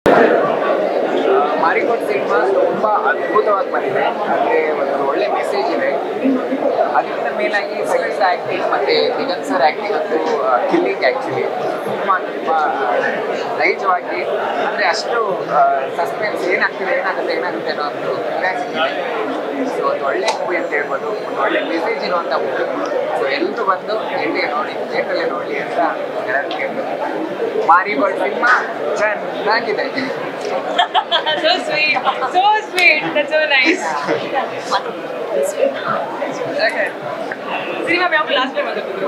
Marigold cinema ತುಂಬ ಅದ್ಭುತವಾಗಿ ಬಂದಿದೆ. ಅಂದರೆ ಒಂದು ಒಳ್ಳೆ ಮೆಸೇಜ್ ಇದೆ. ಅದಕ್ಕಿಂತ ಮೇಲಾಗಿ ಸೆಕೆಂಡ್ಸ್ ಆ್ಯಕ್ಟಿಂಗ್ ಮತ್ತು ದಿಗಂತ್ ಸರ್ ಆ್ಯಕ್ಟಿಂಗ್ ಅಂತೂ ಕಿಲ್ಲಿಂಗ್ ಆ್ಯಕ್ಚುಲಿ ತುಂಬ ನೈಜವಾಗಿ ಅಂದರೆ ಅಷ್ಟು ಸಸ್ಪೆನ್ಸ್ ಏನಾಗ್ತಿದೆ ಏನಾಗುತ್ತೆ ಅನ್ನೋ ಒಂದು ಕ್ಯೂರಿಯಾಸಿಟಿ ಇದೆ. ಸೊ ಒಂದು ಒಳ್ಳೆ ಮೂವಿ ಅಂತ ಹೇಳ್ಬೋದು, ಒಂದು ಒಳ್ಳೆ ಮೆಸೇಜ್ ಇರುವಂಥ ಮೂವಿ. ಸೊ ಎಲ್ಲರೂ ಬಂದು ಥಿಯೇಟ್ರಲ್ಲೇ ನೋಡಿ ಅಂತ ಎಲ್ಲರೂ ಕೇಳ್ಬೋದು. ಮಾರಿಗೋಲ್ಡ್ ಸಿನಿಮಾ ಚೆನ್ನಾಗಿದೆ. So sweet, so sweet. That's so nice. Okay. ಸಿನಿಮಾ ಯಾವಾಗ ಲಾಸ್ಟ್ ಟೈಮ್ ಬಂದಿದ್ರು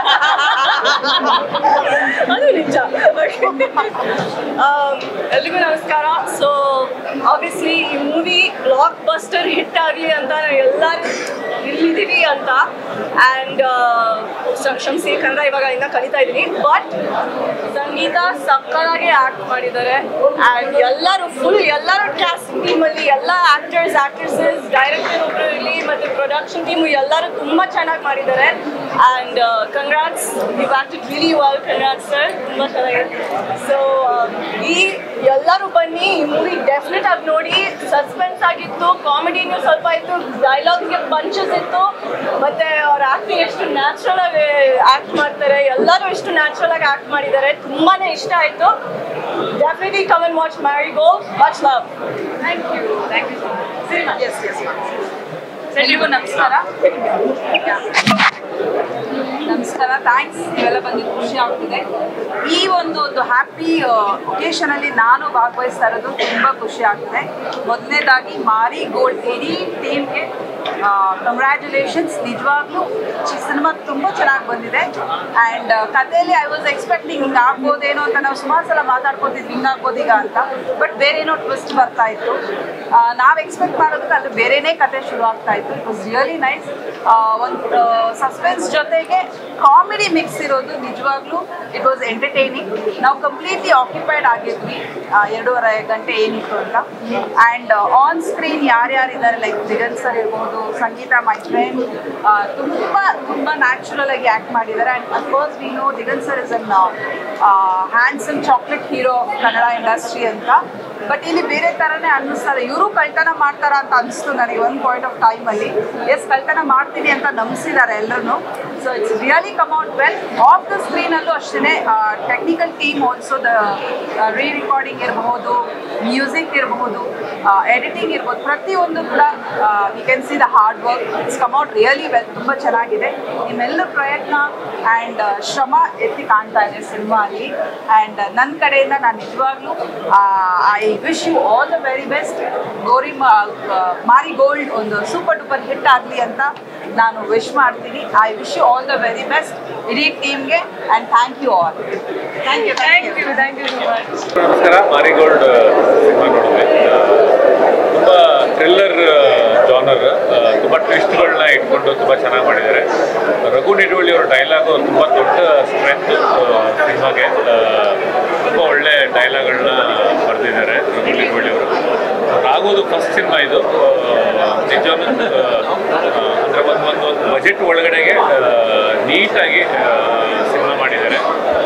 ಅದು ನಿಜ. ಎಲ್ರಿಗೂ ನಮಸ್ಕಾರ. ಸೊ ಆಬ್ವಿಯಸ್ಲಿ ಈ ಮೂವಿ ಬ್ಲಾಕ್ ಬಸ್ಟರ್ ಹಿಟ್ ಆಗಲಿ ಅಂತ ನಾವು ಎಲ್ಲರೂ ಇಲ್ಲಿದ್ದೀವಿ ಅಂತ. ಆ್ಯಂಡ್ ಶಂಸಿ ಕನ್ನಡ ಇವಾಗ ಇನ್ನೂ ಕಲಿತಾ ಇದ್ದೀನಿ. ಬಟ್ ಸಂಗೀತ ಸಕ್ಕತ್ತಾಗಿ ಆ್ಯಕ್ಟ್ ಮಾಡಿದ್ದಾರೆ. ಆ್ಯಂಡ್ ಎಲ್ಲರೂ ಕ್ಯಾಸ್ಟ್ ಟೀಮಲ್ಲಿ ಎಲ್ಲ ಆ್ಯಕ್ಟ್ರೆಸಸ್ ಡೈರೆಕ್ಟರ್ ಒಬ್ಬರು ಇರಲಿ ಮತ್ತು ಪ್ರೊಡಕ್ಷನ್ ಟೀಮು ಎಲ್ಲರೂ ತುಂಬ ಚೆನ್ನಾಗಿ ಮಾಡಿದ್ದಾರೆ. And congrats, you acted really well. Congrats sir, ತುಂಬ ಚೆನ್ನಾಗಿದೆ. ಸೊ ಎಲ್ಲರೂ ಬನ್ನಿ, ಈ ಮೂವಿ ಡೆಫಿನೆಟ್ ಆಗಿ ನೋಡಿ. ಸಸ್ಪೆನ್ಸ್ ಆಗಿತ್ತು, ಕಾಮಿಡಿನೂ ಸ್ವಲ್ಪ ಇತ್ತು, ಡೈಲಾಗ್ಸ್ಗೆ ಪಂಚಸ್ ಇತ್ತು, ಮತ್ತು ಅವ್ರ ಆ್ಯಕ್ಟಿಂಗ್ ಎಷ್ಟು ನ್ಯಾಚುರಲ್ ಆಗಿ ಆ್ಯಕ್ಟ್ ಮಾಡ್ತಾರೆ. ಎಲ್ಲರೂ ಎಷ್ಟು ನ್ಯಾಚುರಲ್ ಆಗಿ ಆ್ಯಕ್ಟ್ ಮಾಡಿದ್ದಾರೆ. ತುಂಬಾ ಇಷ್ಟ ಆಯಿತು. Definitely come and watch Marigold. Much love. Thank you so much. ಎಲ್ರಿಗೂ ನಮಸ್ಕಾರ. ನಮಸ್ಕಾರ, ಥ್ಯಾಂಕ್ಸ್. ನೀವೆಲ್ಲ ಬಂದಿದ್ದು ಖುಷಿ ಆಗ್ತಿದೆ. ಈ ಒಂದು ಹ್ಯಾಪಿ ಒಕೇಶನಲ್ಲಿ ನಾನು ಭಾಗವಹಿಸ್ತಾ ಇರೋದು ತುಂಬ ಖುಷಿ ಆಗ್ತಿದೆ. ಮೊದಲನೇದಾಗಿ ಮಾರಿಗೋಲ್ಡ್ ಇಡೀ ಟೀಮ್ಗೆ ಕಂಗ್ರ್ಯಾಚುಲೇಷನ್ಸ್. ನಿಜವಾಗ್ಲೂ ಸಿನಿಮಾ ತುಂಬ ಚೆನ್ನಾಗಿ ಬಂದಿದೆ. ಆ್ಯಂಡ್ ಕಥೆಯಲ್ಲಿ ಐ ವಾಸ್ ಎಕ್ಸ್ಪೆಕ್ಟಿಂಗ್ ಹಿಂಗೆ ಆಗ್ಬೋದೇನೋ ಅಂತ ನಾವು ಸುಮಾರು ಸಲ ಮಾತಾಡ್ಕೊತಿದ್ವಿ, ಹಿಂಗಾಗ್ಬೋದೀಗ ಅಂತ. ಬಟ್ ಬೇರೇನೋ ಟ್ವಿಸ್ಟ್ ಬರ್ತಾ ಇತ್ತು. ನಾವು ಎಕ್ಸ್ಪೆಕ್ಟ್ ಮಾಡೋದಕ್ಕೆ ಅದು ಬೇರೆಯೇ ಕತೆ ಶುರು ಆಗ್ತಾ ಇತ್ತು. It was really nice. ಒಂದು ಸಸ್ಪೆನ್ಸ್ ಜೊತೆಗೆ ಕಾಮಿಡಿ ಮಿಕ್ಸ್ ಇರೋದು ನಿಜವಾಗ್ಲೂ ಇಟ್ ವಾಸ್ ಎಂಟರ್ಟೈನಿಂಗ್. ನಾವು ಕಂಪ್ಲೀಟ್ಲಿ ಆಕ್ಯುಪೈಡ್ ಆಗಿದ್ವಿ 2.5 ಗಂಟೆ ಏನಿತ್ತು ಅಂತ. ಆ್ಯಂಡ್ ಆನ್ ಸ್ಕ್ರೀನ್ ಯಾರ್ಯಾರಿದ್ದಾರೆ, ಲೈಕ್ ದಿಗಂತ್ ಸರ್ ಇರ್ಬೋದು, ಸಂಗೀತ ಮೈ ಫ್ರೆಂಡ್, ತುಂಬ ನ್ಯಾಚುರಲ್ ಆಗಿ ಆ್ಯಕ್ಟ್ ಮಾಡಿದ್ದಾರೆ. And of course we know Diganth sir is an handsome chocolate hero Kannada industry ಅಂತ. ಬಟ್ ಇಲ್ಲಿ ಬೇರೆ ಥರನೇ ಅನ್ನಿಸ್ತದೆ. ಇವರು ಕಳ್ತನ ಮಾಡ್ತಾರ ಅಂತ ಅನಿಸ್ತು ನನಗೆ ಒಂದು ಪಾಯಿಂಟ್ ಆಫ್ ಟೈಮಲ್ಲಿ. ಕಳ್ತನ ಮಾಡ್ತೀನಿ ಅಂತ ನಂಬಿಸಿದ್ದಾರೆ ಎಲ್ಲರೂ. So it's really come out well. Off the ಸ್ಕ್ರೀನಲ್ಲೂ ಅಷ್ಟೇ technical team also the recording ಇರಬಹುದು, ಮ್ಯೂಸಿಕ್ ಇರಬಹುದು, ಎಡಿಟಿಂಗ್ ಇರ್ಬೋದು, ಪ್ರತಿಯೊಂದು ಕೂಡ we can see the hard work. It's come out really well. ತುಂಬ ಚೆನ್ನಾಗಿದೆ. ನಿಮ್ಮೆಲ್ಲರ ಪ್ರಯತ್ನ ಆ್ಯಂಡ್ ಶ್ರಮ ಎತ್ತಿ ಕಾಣ್ತಾ ಇದೆ ಸಿನಿಮಾ ಅಲ್ಲಿ. ಆ್ಯಂಡ್ ನನ್ನ ಕಡೆಯಿಂದ ನಾನು ನಿಜವಾಗ್ಲೂ I wish you all the very best. Marigold ಒಂದು ಸೂಪರ್ ಡೂಪರ್ ಹಿಟ್ ಆಗಲಿ ಅಂತ ನಾನು ವಿಶ್ ಮಾಡ್ತೀನಿ. I wish you all the very best ಇಡೀ ಟೀಮ್ಗೆ. And thank you all. Thank you so much. ನಮಸ್ಕಾರ. ಮಾರಿಗೋಲ್ಡ್ ಸಿನಿಮಾ ನೋಡಿದ್ವಿ. ತುಂಬ ಥ್ರಿಲ್ಲರ್ ಜಾನರ್, ತುಂಬ ಟ್ವಿಸ್ಟ್ಗಳನ್ನ ಇಟ್ಕೊಂಡು ತುಂಬ ಚೆನ್ನಾಗಿ ಮಾಡಿದ್ದಾರೆ. ರಘು ನಿಡುವಳ್ಳಿ ಅವರ ಡೈಲಾಗು ತುಂಬ ದೊಡ್ಡ ಸ್ಟ್ರೆಂತ್ ಸಿನಿಮಾಗೆ. ತುಂಬ ಒಳ್ಳೆ ಡೈಲಾಗ್ಗಳನ್ನ ಬರೆದಿದ್ದಾರೆ ರಘು ನಿಡುವಳ್ಳಿ ಅವರು. ಆಗೋದು ಫಸ್ಟ್ ಸಿನಿಮಾ ಇದು. ನಿಜವಾದ ಅಂದರೆ ಒಂದು ಬಜೆಟ್ ಒಳಗಡೆಗೆ ನೀಟಾಗಿ ಸಿನಿಮಾ ಮಾಡಿದ್ದಾರೆ.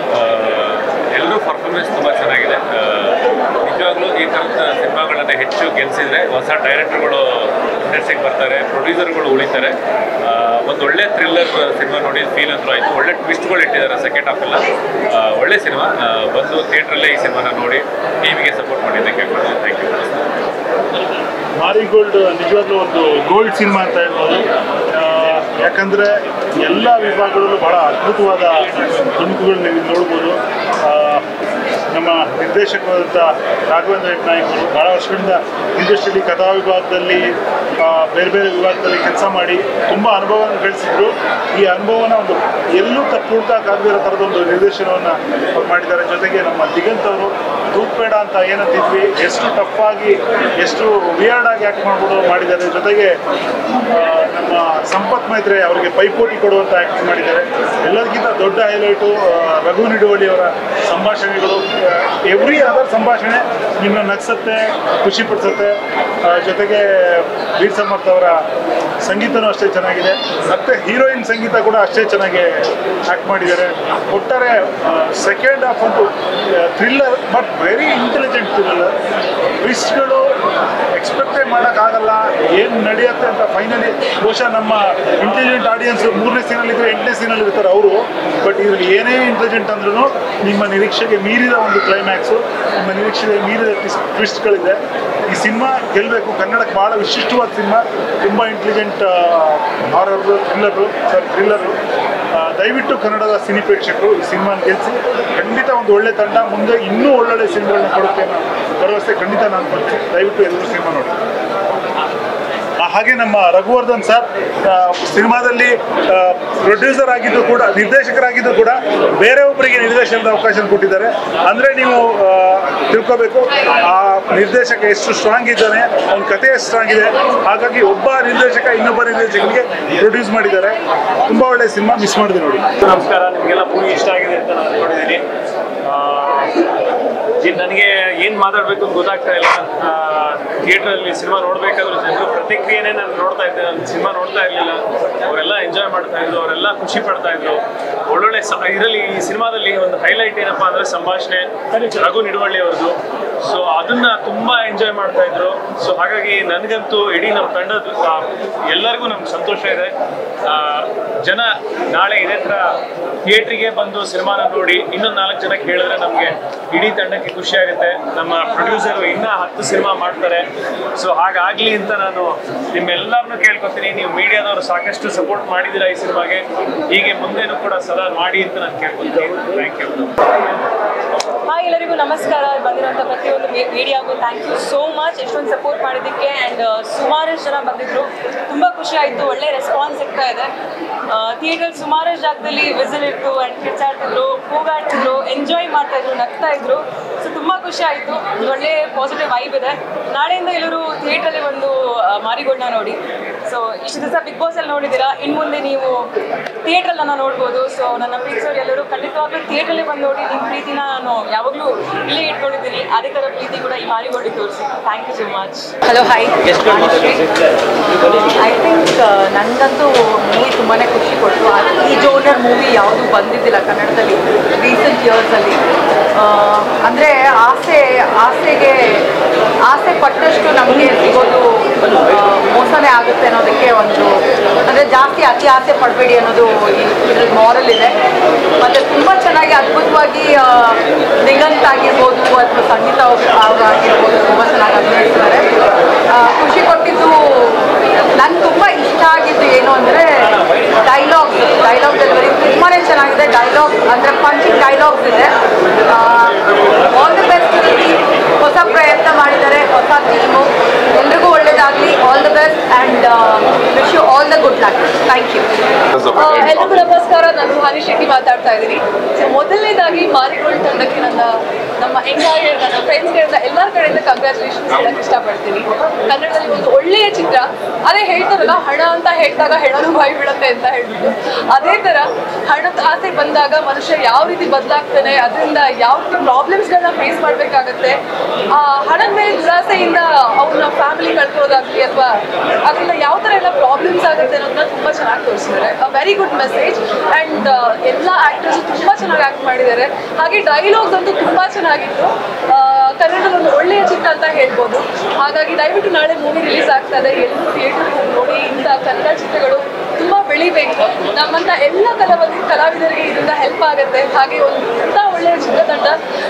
ಎಲ್ಲರೂ ಪರ್ಫಾರ್ಮೆನ್ಸ್ ತುಂಬ ಚೆನ್ನಾಗಿದೆ. ನಿಜವಾಗ್ಲೂ ಈ ಥರದ ಸಿನಿಮಾಗಳನ್ನು ಹೆಚ್ಚು ಗೆಲ್ಲಿಸಿದ್ರೆ ಹೊಸ ಡೈರೆಕ್ಟರ್ಗಳು ಇಂಡಸ್ಟ್ರಿಗೆ ಬರ್ತಾರೆ, ಪ್ರೊಡ್ಯೂಸರ್ಗಳು ಉಳಿತಾರೆ. ಒಂದು ಒಳ್ಳೆ ಥ್ರಿಲ್ಲರ್ ಸಿನಿಮಾ ನೋಡಿ ಫೀಲ್ ಅಂತೂ ಆಯಿತು. ಒಳ್ಳೆ ಟ್ವಿಸ್ಟ್ಗಳು ಇಟ್ಟಿದ್ದಾರೆ ಸೆಕೆಂಡ್ ಹಾಫ್ ಎಲ್ಲ. ಒಳ್ಳೆ ಸಿನಿಮಾ. ಬಂದು ಥಿಯೇಟ್ರಲ್ಲೇ ಈ ಸಿನಿಮಾನ ನೋಡಿ ಟೀಮಿಗೆ ಸಪೋರ್ಟ್ ಮಾಡಿದ್ದಕ್ಕೆ ಥ್ಯಾಂಕ್ ಯು. ಮಾರಿಗೋಲ್ಡ್ ನಿಜವಾಗ್ಲೂ ಒಂದು ಗೋಲ್ಡ್ ಸಿನಿಮಾ ಅಂತ ಹೇಳ್ಬೋದು. ಯಾಕಂದರೆ ಎಲ್ಲ ವಿಭಾಗಗಳಲ್ಲೂ ಭಾಳ ಅದ್ಭುತವಾದ ತುಣುಕುಗಳು ನೀವು ನೋಡ್ಬೋದು. ನಮ್ಮ ನಿರ್ದೇಶಕರಾದಂಥ ರಾಘವೇಂದ್ರ ನಾಯಕರು ಭಾಳ ವರ್ಷಗಳಿಂದ ಇಂಡಸ್ಟ್ರಿಯಲ್ಲಿ ಕಥಾ ವಿಭಾಗದಲ್ಲಿ ಬೇರೆ ಬೇರೆ ವಿಭಾಗದಲ್ಲಿ ಕೆಲಸ ಮಾಡಿ ತುಂಬ ಅನುಭವವನ್ನು ಗಳಿಸಿದ್ರು. ಈ ಅನುಭವನ ಒಂದು ಎಲ್ಲೂ ತಪ್ಪುಡ್ಕಾಗದಿರೋ ಥರದೊಂದು ನಿರ್ದೇಶನವನ್ನು ಅವ್ರು ಮಾಡಿದ್ದಾರೆ. ಜೊತೆಗೆ ನಮ್ಮ ದಿಗಂತ್ ಅವರು ತೂಕ್ಬೇಡ ಅಂತ ಏನಂತಿದ್ವಿ, ಎಷ್ಟು ಟಫಾಗಿ ಎಷ್ಟು ವಿಯರ್ಡಾಗಿ ಆ್ಯಕ್ಟ್ ಮಾಡಿದ್ದಾರೆ. ಜೊತೆಗೆ ನಮ್ಮ ಸಂಪತ್ ಮೈತ್ರೆ ಅವರಿಗೆ ಪೈಪೋಟಿ ಕೊಡುವಂಥ ಆ್ಯಕ್ಟಿಂಗ್ ಮಾಡಿದ್ದಾರೆ. ಎಲ್ಲದಕ್ಕಿಂತ ದೊಡ್ಡ ಹೈಲೈಟು ರಘು ನಿಡುವಳ್ಳಿ ಅವರ ಸಂಭಾಷಣೆಗಳು. ಎವ್ರಿ ಅದರ್ ಸಂಭಾಷಣೆ ನಿನ್ನ ನಗಿಸುತ್ತೆ, ಖುಷಿಪಡಿಸುತ್ತೆ. ಜೊತೆಗೆ ವೀರ್ ಸಮರ್ಥ ಅವರ ಸಂಗೀತನೂ ಅಷ್ಟೇ ಚೆನ್ನಾಗಿದೆ. ಮತ್ತು ಹೀರೋಯಿನ್ ಸಂಗೀತ ಕೂಡ ಅಷ್ಟೇ ಚೆನ್ನಾಗಿ ಆ್ಯಕ್ಟ್ ಮಾಡಿದ್ದಾರೆ. ಒಟ್ಟಾರೆ ಸೆಕೆಂಡ್ ಹಾಫ್ ಅಂತೂ thriller, but very intelligent thriller. ಟ್ವಿಸ್ಟ್ಗಳು ಎಕ್ಸ್ಪೆಕ್ಟೇ ಮಾಡೋಕ್ಕಾಗಲ್ಲ, ಏನು ನಡೆಯುತ್ತೆ ಅಂತ ಫೈನಲಿ ಬಹುಶಃ ನಮ್ಮ ಇಂಟೆಲಿಜೆಂಟ್ ಆಡಿಯನ್ಸ್ 3ನೇ ಸೀನಲ್ಲಿದ್ದರೆ 8ನೇ ಸೀನಲ್ಲಿ ಇರ್ತಾರೆ ಅವರು. ಬಟ್ ಇದರಲ್ಲಿ ಏನೇ ಇಂಟೆಲಿಜೆಂಟ್ ಅಂದ್ರೂ ನಿಮ್ಮ ನಿರೀಕ್ಷೆಗೆ ಮೀರಿದ ಒಂದು ಕ್ಲೈಮ್ಯಾಕ್ಸು, ನಿಮ್ಮ ನಿರೀಕ್ಷೆಗೆ ಮೀರಿದ ಟ್ವಿಸ್ಟ್ಗಳಿದೆ. ಈ ಸಿನಿಮಾ ಗೆಲ್ಲಬೇಕು. ಕನ್ನಡಕ್ಕೆ ಭಾಳ ವಿಶಿಷ್ಟವಾದ ಸಿನಿಮಾ, ತುಂಬ ಇಂಟೆಲಿಜೆಂಟ್ ಹಾರರು, ಥ್ರಿಲ್ಲರು. ದಯವಿಟ್ಟು ಕನ್ನಡದ ಸಿನಿ ಪ್ರೇಕ್ಷಕರು ಈ ಸಿನಿಮಾನ ಗೆಲ್ಲಿಸಿ. ಖಂಡಿತ ಒಂದು ಒಳ್ಳೆ ತಂಡ ಮುಂದೆ ಇನ್ನೂ ಒಳ್ಳೊಳ್ಳೆ ಸಿನಿಮಾಗಳನ್ನ ಕೊಡುತ್ತೆ ಅನ್ನೋ ಭರವಸೆ ಖಂಡಿತ ನಾನು ಕೊಡ್ತೀನಿ. ದಯವಿಟ್ಟು ಎಲ್ಲರೂ ಸಿನಿಮಾ ನೋಡಿ. ಹಾಗೆ ನಮ್ಮ ರಘುವರ್ಧನ್ ಸರ್ ಸಿನಿಮಾದಲ್ಲಿ ಪ್ರೊಡ್ಯೂಸರ್ ಆಗಿದ್ದು ಕೂಡ, ನಿರ್ದೇಶಕರಾಗಿದ್ದು ಕೂಡ ಬೇರೆ ಒಬ್ಬರಿಗೆ ನಿರ್ದೇಶನದ ಅವಕಾಶ ಕೊಟ್ಟಿದ್ದಾರೆ. ಅಂದರೆ ನೀವು ತಿಳ್ಕೋಬೇಕು ಆ ನಿರ್ದೇಶಕ ಎಷ್ಟು ಸ್ಟ್ರಾಂಗ್ ಇದ್ದಾನೆ, ಅವನ ಕಥೆ ಎಷ್ಟು ಸ್ಟ್ರಾಂಗ್ ಇದೆ. ಹಾಗಾಗಿ ಒಬ್ಬ ನಿರ್ದೇಶಕ ಇನ್ನೊಬ್ಬ ನಿರ್ದೇಶಕನಿಗೆ ಪ್ರೊಡ್ಯೂಸ್ ಮಾಡಿದ್ದಾರೆ. ತುಂಬ ಒಳ್ಳೆಯ ಸಿನಿಮಾ, ಮಿಸ್ ಮಾಡಿದೆ ನೋಡಿ. ನಮಸ್ಕಾರ, ನಿಮಗೆಲ್ಲ ಮೂವಿ ಇಷ್ಟ ಆಗಿದೆ ಅಂತ ನಾನು ಅಂದ್ಕೊಂಡಿದ್ದೀನಿ. ನನಗೆ ಏನು ಮಾತಾಡಬೇಕು ಅಂತ ಗೊತ್ತಾಗ್ತಾ ಇಲ್ಲ. ಥಿಯೇಟ್ರಲ್ಲಿ ಸಿನಿಮಾ ನೋಡಬೇಕಾದ್ರೆ ಜನರು ಪ್ರತಿಕ್ರಿಯೆನೇ ನಾನು ನೋಡ್ತಾ ಇದ್ದೆ. ನಾನು ಸಿನಿಮಾ ನೋಡ್ತಾ ಇರಲಿಲ್ಲ, ಅವರೆಲ್ಲ ಎಂಜಾಯ್ ಮಾಡ್ತಾ ಇದ್ರು, ಅವರೆಲ್ಲ ಖುಷಿ ಪಡ್ತಾ ಇದ್ರು. ಒಳ್ಳೊಳ್ಳೆ ಇದರಲ್ಲಿ ಈ ಸಿನಿಮಾದಲ್ಲಿ ಒಂದು ಹೈಲೈಟ್ ಏನಪ್ಪ ಅಂದರೆ ಸಂಭಾಷಣೆ, ರಘು ನಿಡುವಳ್ಳಿ ಅವ್ರದ್ದು. ಸೊ ಅದನ್ನ ತುಂಬ ಎಂಜಾಯ್ ಮಾಡ್ತಾ ಇದ್ರು. ಸೊ ಹಾಗಾಗಿ ನನಗಂತೂ ಇಡೀ ನಮ್ಮ ತಂಡದ ಎಲ್ಲರಿಗೂ ನಮ್ಗೆ ಸಂತೋಷ ಇದೆ. ಜನ ನಾಳೆ ಇದೇ ಥರ ಥಿಯೇಟ್ರಿಗೆ ಬಂದು ಸಿನಿಮಾನ ನೋಡಿ ಇನ್ನೊಂದು 4 ಜನಕ್ಕೆ ಹೇಳಿದ್ರೆ ನಮಗೆ ಇಡೀ ತಂಡಕ್ಕೆ ಖುಷಿ ಆಗುತ್ತೆ. ನಮ್ಮ ಪ್ರೊಡ್ಯೂಸರು ಇನ್ನೂ 10 ಸಿನಿಮಾ ಮಾಡ್ತಾರೆ. ಸೊ ಹಾಗಾಗಲಿ ಅಂತ ನಾನು ನಿಮ್ಮೆಲ್ಲರನ್ನೂ ಕೇಳ್ಕೊತೀನಿ. ನೀವು ಮೀಡಿಯಾದವರು ಸಾಕಷ್ಟು ಸಪೋರ್ಟ್ ಮಾಡಿದ್ದೀರಾ ಈ ಸಿನಿಮಾಗೆ, ಹೀಗೆ ಮುಂದೆನೂ ಕೂಡ ಸದಾ ಮಾಡಿ ಅಂತ ನಾನು ಕೇಳ್ಕೊತೀನಿ. Thank you. ಹಾಯ್, ಎಲ್ಲರಿಗೂ ನಮಸ್ಕಾರ. ಬಂದಿರೋಂಥ ಪ್ರತಿಯೊಂದು ಮೀಡಿಯಾಗೂ ಥ್ಯಾಂಕ್ ಯು ಸೋ ಮಚ್, ಎಷ್ಟೊಂದು ಸಪೋರ್ಟ್ ಮಾಡಿದ್ದಕ್ಕೆ. ಆ್ಯಂಡ್ ಸುಮಾರಷ್ಟು ಜನ ಬಂದಿದ್ರು, ತುಂಬ ಖುಷಿ ಆಯಿತು. ಒಳ್ಳೆ ರೆಸ್ಪಾನ್ಸ್ ಸಿಗ್ತಾ ಇದೆ. ಥಿಯೇಟರ್ ಸುಮಾರಷ್ಟು ಜಾಗದಲ್ಲಿ ವಿಸಿಲ್ ಇತ್ತು ಆ್ಯಂಡ್ ಕಿರ್ಚಾಡ್ತಿದ್ರು, ಕೂಗಾಡ್ತಿದ್ರು, ಎಂಜಾಯ್ ಮಾಡ್ತಾಯಿದ್ರು, ನಗ್ತಾ ಇದ್ರು. ಸೊ ತುಂಬ ಖುಷಿ ಆಯಿತು. ಒಳ್ಳೆ ಪಾಸಿಟಿವ್ ವೈಬ್ ಇದೆ. ನಾಳೆಯಿಂದ ಎಲ್ಲರೂ ಥಿಯೇಟ್ರಲ್ಲಿ ಒಂದು ಮಾರಿಗೋಲ್ಡ್ನ ನೋಡಿ. ಸೊ ಇಷ್ಟು ದಿವಸ ಬಿಗ್ ಬಾಸಲ್ಲಿ ನೋಡಿದ್ದೀರಾ, ಇನ್ನು ಮುಂದೆ ನೀವು ಥಿಯೇಟ್ರಲ್ಲಿ ನನ್ನ ನೋಡ್ಬೋದು. ಸೊ ನನ್ನ ಪ್ರೀತಿಸೋರು ಎಲ್ಲರೂ ಖಂಡಿತವಾಗ್ಲೂ ಥಿಯೇಟ್ರಲ್ಲಿ ಬಂದು ನೋಡಿ. ನಿಮ್ಮ ಪ್ರೀತಿನ ನಾನು ಯಾವಾಗಲೂ ಇಲ್ಲೇ ಇಟ್ಕೊಂಡಿದ್ದೀನಿ. ಅದೇ ಥರ ಪ್ರೀತಿ ಕೂಡ ಈ ಮಾರಿಗೋಲ್ಡಿಗೆ ತೋರಿಸಿ. Thank you so much. Hello, hi. I think ನನಗಂತೂ ಮೂವಿ ತುಂಬಾ ಖುಷಿ ಕೊಟ್ಟು. ಈ ಜೋನರ್ ಮೂವಿ ಯಾವುದೂ ಬಂದಿದ್ದಿಲ್ಲ ಕನ್ನಡದಲ್ಲಿ ರೀಸೆಂಟ್ ಇಯರ್ಸಲ್ಲಿ. ಅಂದರೆ ಆಸೆ ಪಟ್ಟಷ್ಟು ನಮಗೆ ಸಿಗೋದು ಮೋಸನೇ ಆಗುತ್ತೆ ಅನ್ನೋದಕ್ಕೆ ಒಂದು, ಅಂದರೆ ಜಾಸ್ತಿ ಅತಿ ಆಸೆ ಪಡಬೇಡಿ ಅನ್ನೋದು ಇದರಲ್ಲಿ ಮಾರಲ್ ಇದೆ. ಮತ್ತು ತುಂಬ ಚೆನ್ನಾಗಿ ಅದ್ಭುತವಾಗಿ ದಿಗಂತ್ ಆಗಿರ್ಬೋದು ಅಥವಾ ಸಂಗೀತ ಆಗಿರ್ಬೋದು ತುಂಬ ಚೆನ್ನಾಗಿ ಅಭಿನಯಿಸ್ತಾರೆ. ಖುಷಿ ಕೊಟ್ಟಿದ್ದು, ನಂಗೆ ತುಂಬ ಇಷ್ಟ ಆಗಿದ್ದು ಏನು ಅಂದರೆ ಡೈಲಾಗ್ ಡೆಲಿವರಿ ತುಂಬಾ ಚೆನ್ನಾಗಿದೆ. ಡೈಲಾಗ್ ಅಂದರೆ ಪಂಚಿಂಗ್ ಡೈಲಾಗ್ಸ್ ಇದೆ. All the best. ಹೊಸ ಪ್ರಯತ್ನ ಮಾಡಿದ್ದಾರೆ, ಹೊಸ ಟೀಮು. ಎಲ್ರಿಗೂ ಒಳ್ಳೇದಾಗಲಿ. All the best and wish you all the good luck. Thank you. ಎಲ್ಲರಿಗೂ ನಮಸ್ಕಾರ, ನಾನು ಹಾನಿ ಶೆಟ್ಟಿ ಮಾತಾಡ್ತಾ ಇದ್ದೀನಿ. ಸೊ ಮೊದಲನೇದಾಗಿ ಮಾರಿಗೋಲ್ಡ್ ತಂಡಕ್ಕೆ ನಮ್ಮ ಎಂಟೈರ್ ನನ್ನ ಫ್ರೆಂಡ್ಸ್ಗಳಿಂದ ಎಲ್ಲರ ಕಡೆಯಿಂದ ಕಂಗ್ರ್ಯಾಚುಲೇಷನ್ಸ್ ಹೇಳಕ್ಕೆ ಇಷ್ಟಪಡ್ತೀನಿ. ಕನ್ನಡದಲ್ಲಿ ಒಂದು ಒಳ್ಳೆಯ ಚಿತ್ರ. ಅದೇ ಹೇಳ್ತಾರಲ್ಲ, ಹಣ ಅಂತ ಹೇಳಿದಾಗ ಹೆಣನು ಬಾಯಿ ಬಿಡುತ್ತೆ ಅಂತ ಹೇಳ್ಬಿಟ್ಟು, ಅದೇ ಥರ ಹಣದ ಆಸೆ ಬಂದಾಗ ಮನುಷ್ಯ ಯಾವ ರೀತಿ ಬದಲಾಗ್ತಾನೆ, ಅದರಿಂದ ಯಾವ ರೀತಿ ಪ್ರಾಬ್ಲಮ್ಸ್ಗಳನ್ನ ಫೇಸ್ ಮಾಡಬೇಕಾಗತ್ತೆ, ಹಣದ ಮೇಲೆ ದುರಾಸೆಯಿಂದ ಅವ್ರನ್ನ ಫ್ಯಾಮಿಲಿ ಕಳ್ಕೊಳ್ಳೋದಾಗಲಿ ಅಥವಾ ಅದರಿಂದ ಯಾವ ಥರ ಎಲ್ಲ ಪ್ರಾಬ್ಲಮ್ಸ್ ಆಗುತ್ತೆ ಅನ್ನೋದನ್ನ ತುಂಬ ಚೆನ್ನಾಗಿ ತೋರಿಸಿದ್ದಾರೆ. Very good message. ಆ್ಯಂಡ್ ಎಲ್ಲ ಆ್ಯಕ್ಟರ್ಸು ತುಂಬ ಚೆನ್ನಾಗಿ ಆ್ಯಕ್ಟ್ ಮಾಡಿದ್ದಾರೆ. ಹಾಗೆ ಡೈಲಾಗ್ಸ್ ಅಂತೂ ತುಂಬ ಚೆನ್ನಾಗಿತ್ತು. ಕನ್ನಡದಲ್ಲಿ ಒಂದು ಒಳ್ಳೆಯ ಚಿತ್ರ ಅಂತ ಹೇಳ್ಬೋದು. ಹಾಗಾಗಿ ದಯವಿಟ್ಟು ನಾಳೆ ಮೂವಿ ರಿಲೀಸ್ ಆಗ್ತಾ ಇದೆ, ಎಲ್ಲರೂ ಥಿಯೇಟರ್ಗೆ ಹೋಗಿ ನೋಡಿ. ಇಂಥ ಕನ್ನಡ ಚಿತ್ರಗಳು ತುಂಬ ಬೆಳಿಬೇಕು. ನಮ್ಮಂಥ ಎಲ್ಲ ಕಲಾವಿದರಿಗೆ ಇದರಿಂದ ಹೆಲ್ಪ್ ಆಗುತ್ತೆ. ಹಾಗೆ ಒಂದು ಇಂಥ ಒಳ್ಳೆಯ ಚಿತ್ರತಂಡ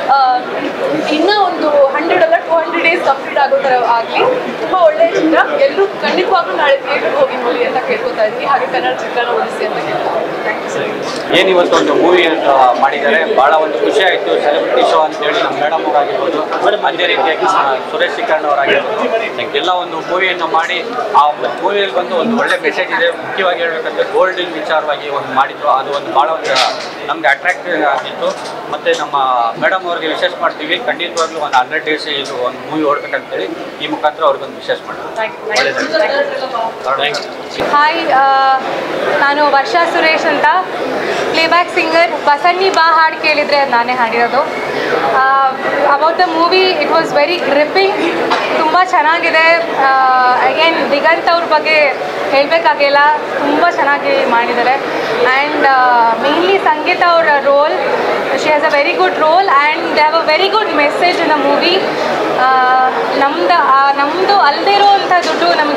ಇನ್ನೂ ಒಂದು 100 ಅಲ್ಲ 200 ಡೇಸ್ ಕಂಪ್ಲೀಟ್ ಆಗೋ ಥರ ಆಗಲಿ. ತುಂಬ ಒಳ್ಳೆಯ ಚಿತ್ರ. ಎಲ್ಲರೂ ಖಂಡಿತವಾಗ್ಲೂ ನಾಳೆ ಥಿಯೇಟರ್ಗೆ ಹೋಗಿ ನೋಡಿ ಅಂತ ಕೇಳ್ಕೊತಾ ಇದ್ದೀನಿ. ಹಾಗೆ ಕನ್ನಡ ಚಿತ್ರನ ಉಳಿಸಿ ಅಂತ ಕೇಳ್ಕೊತೀನಿ. ಏನು ಇವತ್ತು ಒಂದು ಮೂವಿ ಮಾಡಿದ್ದಾರೆ, ಭಾಳ ಒಂದು ಖುಷಿ ಆಯಿತು. ಸೆಲೆಬ್ರಿಟಿ ಶೋ ಅಂತೇಳಿ ನಮ್ಮ ಮೇಡಮ್ ಅವರಾಗಿರ್ಬೋದು, ಅದೇ ರೀತಿಯಾಗಿ ಸುರೇಶ್ ಶಿಖರಣ್ ಅವರಾಗಿರ್ಬೋದು, ಎಲ್ಲ ಒಂದು ಮೂವಿಯನ್ನು ಮಾಡಿ ಆ ಮೂವಿಯಲ್ಲಿ ಬಂದು ಒಂದು ಒಳ್ಳೆ ಮೆಸೇಜ್ ಇದೆ. ಮುಖ್ಯವಾಗಿ ಹೇಳಬೇಕಂದ್ರೆ ಗೋಲ್ಡಿನ ವಿಚಾರವಾಗಿ ಒಂದು ಮಾಡಿದ್ರು. ಅದು ಒಂದು ಭಾಳ ಒಂದು ನಮಗೆ ಅಟ್ರಾಕ್ಟಿವ್ ಆಗಿತ್ತು. ಮತ್ತು ನಮ್ಮ ಮೇಡಮ್ ಅವ್ರಿಗೆ ವಿಶೇಷ ಮಾಡ್ತೀವಿ. ಖಂಡಿತವಾಗ್ಲೂ ಒಂದು 100 ಡೇಸ್ ಇದು ಒಂದು ಮೂವಿ ಓಡ್ಬೇಕಂತೇಳಿ ಈ ಮುಖಾಂತರ ಅವ್ರಿಗೊಂದು ವಿಶೇಷ ಮಾಡ್ತೀವಿ. ಹಾಯ್, ನಾನು ವರ್ಷಾ ಸುರೇಶ್ ಅಂತ, ಪ್ಲೇಬ್ಯಾಕ್ ಸಿಂಗರ್. ಬಸನ್ನಿ ಬಾ ಹಾಡು ಕೇಳಿದರೆ ಅದು ನಾನೇ ಹಾಡಿರೋದು. About the movie, it was very gripping. ತುಂಬ ಚೆನ್ನಾಗಿದೆ. ಅಗೇನ್ ದಿಗಂತ್ ಅವ್ರ ಬಗ್ಗೆ ಹೇಳಬೇಕಾಗಿಲ್ಲ, ತುಂಬ ಚೆನ್ನಾಗಿ ಮಾಡಿದ್ದಾರೆ. ಆ್ಯಂಡ್ ಮೇನ್ಲಿ ಸಂಗೀತ ಅವರ role, she has a very good role and they have a very good message in the movie. ನಮ್ಮ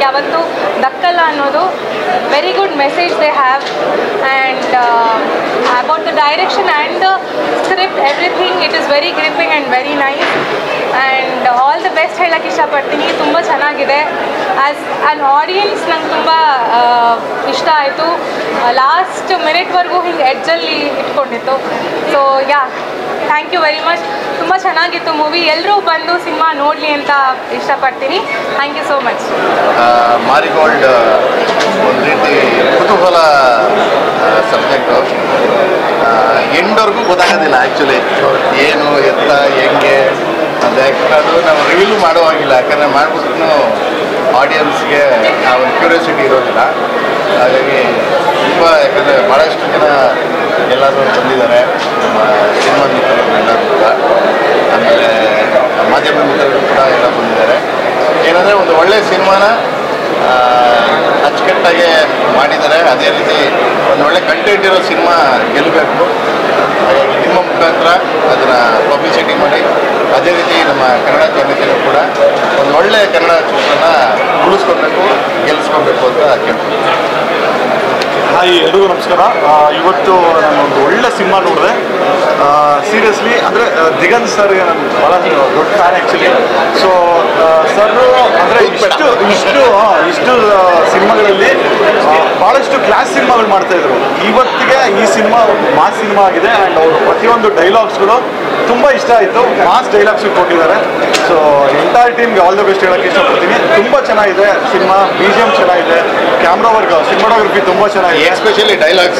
ಯಾವತ್ತೂ ದಕ್ಕಲ್ಲ ಅನ್ನೋದು. Very good message they have. And about the direction and the script everything it is very gripping and very nice. And all the best ಹೇಳೋಕ್ಕೆ ಇಷ್ಟಪಡ್ತೀನಿ. ತುಂಬ ಚೆನ್ನಾಗಿದೆ. As an audience ನಂಗೆ ತುಂಬ ಇಷ್ಟ ಆಯಿತು. ಲಾಸ್ಟ್ ಮಿನಿಟ್ವರೆಗೂ ಹಿಂಗೆ ಎಡ್ಜಲ್ಲಿ ಇಟ್ಕೊಂಡಿತ್ತು. So yeah, thank you very much. ತುಂಬ ಚೆನ್ನಾಗಿತ್ತು ಮೂವಿ. ಎಲ್ಲರೂ ಬಂದು ಸಿನಿಮಾ ನೋಡಲಿ ಅಂತ ಇಷ್ಟಪಡ್ತೀನಿ. Thank you so much. Marigold ಒಂದು ರೀತಿ ಕುತೂಹಲ ಸಬ್ಜೆಕ್ಟು. ಎಂಡವರೆಗೂ ಗೊತ್ತಾಗೋದಿಲ್ಲ ಆ್ಯಕ್ಚುಲಿ ಏನು ಎತ್ತ ಹೆಂಗೆ ಅದು. ಯಾಕಂದ್ರೆ ಅದು ನಾವು ರಿವ್ಯೂ ಮಾಡುವಾಗಿಲ್ಲ, ಯಾಕಂದರೆ ಮಾಡಿಬಿಟ್ಟು ಆಡಿಯನ್ಸ್ಗೆ ಆ ಒಂದು ಕ್ಯೂರಿಯಾಸಿಟಿ ಇರೋದಿಲ್ಲ. ಹಾಗಾಗಿ ತುಂಬ, ಯಾಕಂದರೆ ಭಾಳಷ್ಟು ಜನ ಎಲ್ಲರೂ ಬಂದಿದ್ದಾರೆ, ನಮ್ಮ ಸಿನಿಮಾ ಮಿತ್ರರು ಎಲ್ಲರೂ ಕೂಡ, ಆಮೇಲೆ ಮಾಧ್ಯಮ ಮಿತ್ರರು ಕೂಡ ಎಲ್ಲ ಬಂದಿದ್ದಾರೆ. ಏನಂದರೆ ಒಂದು ಒಳ್ಳೆಯ ಸಿನಿಮಾನ ಅಚ್ಚುಕಟ್ಟಾಗಿ ಮಾಡಿದ್ದಾರೆ. ಅದೇ ರೀತಿ ಒಂದು ಒಳ್ಳೆ ಕಂಟೆಂಟ್ ಇರೋ ಸಿನಿಮಾ ಗೆಲ್ಲಬೇಕು. ಹಾಗಾಗಿ ನಿಮ್ಮ ಮುಖಾಂತರ ಅದನ್ನು ಪಬ್ಲಿಸಿಟಿ ಮಾಡಿ, ಅದೇ ರೀತಿ ನಮ್ಮ ಕನ್ನಡ ಜನತೆಯೂ ಕೂಡ ಒಂದು ಒಳ್ಳೆಯ ಕನ್ನಡ ಚಿತ್ರನ ಉಳಿಸ್ಕೊಬೇಕು, ಗೆಲ್ಲಿಸ್ಕೊಬೇಕು ಅಂತ ಕೇಳ್ತೀನಿ. ಹಾಯ್, ಎಲ್ರಿಗೂ ನಮಸ್ಕಾರ. ಇವತ್ತು ನಾನು ಒಂದು ಒಳ್ಳೆ ಸಿನಿಮಾ ನೋಡಿದೆ. ಸೀರಿಯಸ್ಲಿ ಅಂದರೆ ದಿಗಂತ್ ಸರ್ಗೆ ನಾನು ಭಾಳ ದೊಡ್ಡ ಫ್ಯಾನ್ ಆ್ಯಕ್ಚುಲಿ. ಸೊ ಸರ್ ಅಂದರೆ ಇಷ್ಟು ಸಿನಿಮಾಗಳಲ್ಲಿ ಭಾಳಷ್ಟು ಕ್ಲಾಸ್ ಸಿನಿಮಾಗಳು ಮಾಡ್ತಾಯಿದ್ರು. ಇವತ್ತಿಗೆ ಈ ಸಿನಿಮಾ ಮಾಸ್ ಸಿನಿಮಾ ಆಗಿದೆ. ಆ್ಯಂಡ್ ಅವರು ಪ್ರತಿಯೊಂದು ಡೈಲಾಗ್ಸ್ಗಳು ತುಂಬ ಇಷ್ಟ ಆಯಿತು. ಮಾಸ್ ಡೈಲಾಗ್ಸ್ ಕೊಟ್ಟಿದ್ದಾರೆ. ಸೊ ಎಂಟೈರ್ ಟೀಮ್ಗೆ ಆಲ್ ದ ಬೆಸ್ಟ್ ಹೇಳೋಕ್ಕೆ ಇಷ್ಟಪಡ್ತೀನಿ. ತುಂಬ ಚೆನ್ನಾಗಿದೆ ಸಿನಿಮಾ. BGM ಚೆನ್ನಾಗಿದೆ, ಕ್ಯಾಮ್ರಾ ವರ್ಕ್, ಸಿನಿಮಾಟೋಗ್ರಫಿ ತುಂಬ ಚೆನ್ನಾಗಿದೆ. ಎಸ್ಪೆಷಲಿ ಡೈಲಾಗ್ಸ್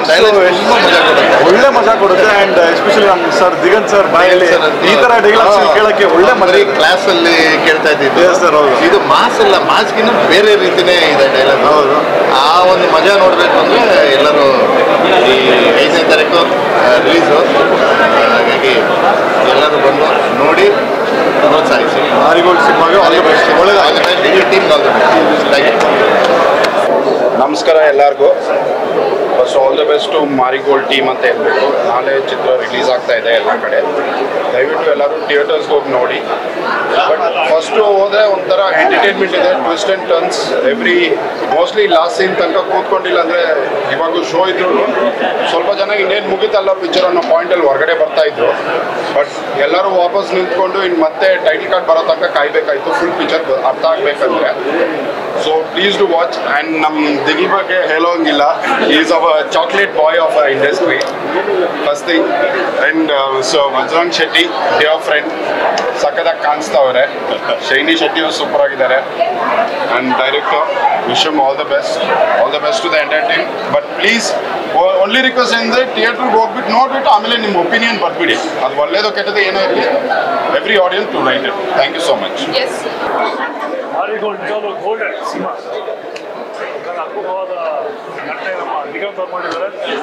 ಒಳ್ಳೆ ಮಜಾ ಕೊಡುತ್ತೆ. ಆ್ಯಂಡ್ ಎಸ್ಪೆಷಲಿ ನಮ್ಮ ಸರ್ ದಿಗಂತ್ ಸರ್ ಬಾಯಲ್ಲಿ ಈ ಥರ ಡೈಲಾಗ್ಸ್ ಕೇಳೋಕ್ಕೆ ಒಳ್ಳೆ ಮಜಾ. ಕ್ಲಾಸಲ್ಲಿ ಕೇಳ್ತಾ ಇದ್ದಿದ್ದು ಸರ್. ಹೌದು, ಇದು ಮಾಸ್ ಅಲ್ಲ, ಮಾಸ್ಗಿನ್ನ ಬೇರೆ ರೀತಿನೇ ಇದೆ ಡೈಲಾಗ್. ಹೌದು, ಆ ಒಂದು ಮಜಾ ನೋಡಬೇಕು ಅಂದರೆ ಎಲ್ಲರೂ ಈ 5ನೇ ತಾರೀಕು ರಿಲೀಸು. ಹಾಗಾಗಿ ಎಲ್ಲರೂ ಬಂದು ನೋಡಿ ಪ್ರೋತ್ಸಾಹಿಸಿ. ಮಾರಿಗೋಲ್ಡ್ ಸಿನಿಮಾಗೆ ಆಲ್ ದ ಬೆಸ್ಟ್. ಒಳ್ಳೆಯದಾಗುತ್ತೆ. ಇಡೀ team all the best. Thank you. ನಮಸ್ಕಾರ ಎಲ್ಲರಿಗೂ. First all the best to Marigold team ಅಂತ ಹೇಳ್ಬೇಕು. ನಾಳೆ ಚಿತ್ರ ರಿಲೀಸ್ ಆಗ್ತಾ ಇದೆ ಎಲ್ಲ ಕಡೆ. ದಯವಿಟ್ಟು ಎಲ್ಲರೂ ಥಿಯೇಟರ್ಸ್ಗೆ ಹೋಗಿ ನೋಡಿ. ಬಟ್ ಫಸ್ಟು ಹೋದರೆ ಒಂಥರ ಎಂಟರ್ಟೈನ್ಮೆಂಟ್ ಇದೆ, twist and turns. Mostly last scene ತನಕ ಕೂತ್ಕೊಂಡಿಲ್ಲ ಅಂದರೆ ಇವಾಗ ಶೋ ಇದ್ರು ಸ್ವಲ್ಪ ಜನ ಇನ್ನೇನು ಮುಗಿತಲ್ಲ ಪಿಕ್ಚರ್ ಅನ್ನೋ ಪಾಯಿಂಟಲ್ಲಿ ಹೊರಗಡೆ ಬರ್ತಾಯಿದ್ರು. ಬಟ್ ಎಲ್ಲರೂ ವಾಪಸ್ ನಿಂತ್ಕೊಂಡು ಇನ್ನು ಮತ್ತೆ ಟೈಟಲ್ ಕಾರ್ಡ್ ಬರೋ ತನಕ ಕಾಯಬೇಕಾಯಿತು ಫುಲ್ ಪಿಕ್ಚರ್ ಅರ್ಥ ಆಗಬೇಕಂದ್ರೆ. So please do watch. And ನಮ್ಮ ದಿಗಿ ಬಗ್ಗೆ ಹೇಳೋಂಗಿಲ್ಲ. ಈಸ್ ಅವ chocolate boy of a industry first thing. And so Bajrang Shetty dear friend ಸಖತ್ತಾಗಿ ಕಾಣಿಸ್ತಾವ್ರೆ. ಶೈನಿ ಶೆಟ್ಟಿ ಸೂಪರ್ ಆಗಿದ್ದಾರೆ. And director wish him all the best to the entire team. But please only request ಅಂದರೆ ಥಿಯೇಟ್ರಿಗೆ ಹೋಗ್ಬಿಟ್ಟು ನೋಡ್ಬಿಟ್ಟು ಆಮೇಲೆ ನಿಮ್ಮ ಒಪಿನಿಯನ್ ಬರ್ಬಿಡಿ. ಅದು ಒಳ್ಳೇದು ಕೆಟ್ಟದ್ದು ಏನೋ ಇರಲಿ, every audience to write it. Thank you so much. Marigold ನಿಜವಾಗ್ಲೂ ಗೋಲ್ಡನ್ ಸಿನಿಮಾ. ಅದ್ಭುತವಾದ ನಟನೆ ನಮ್ಮ ದಿಗಂತ್ ಅವ್ರು ಮಾಡಿದ್ದಾರೆ.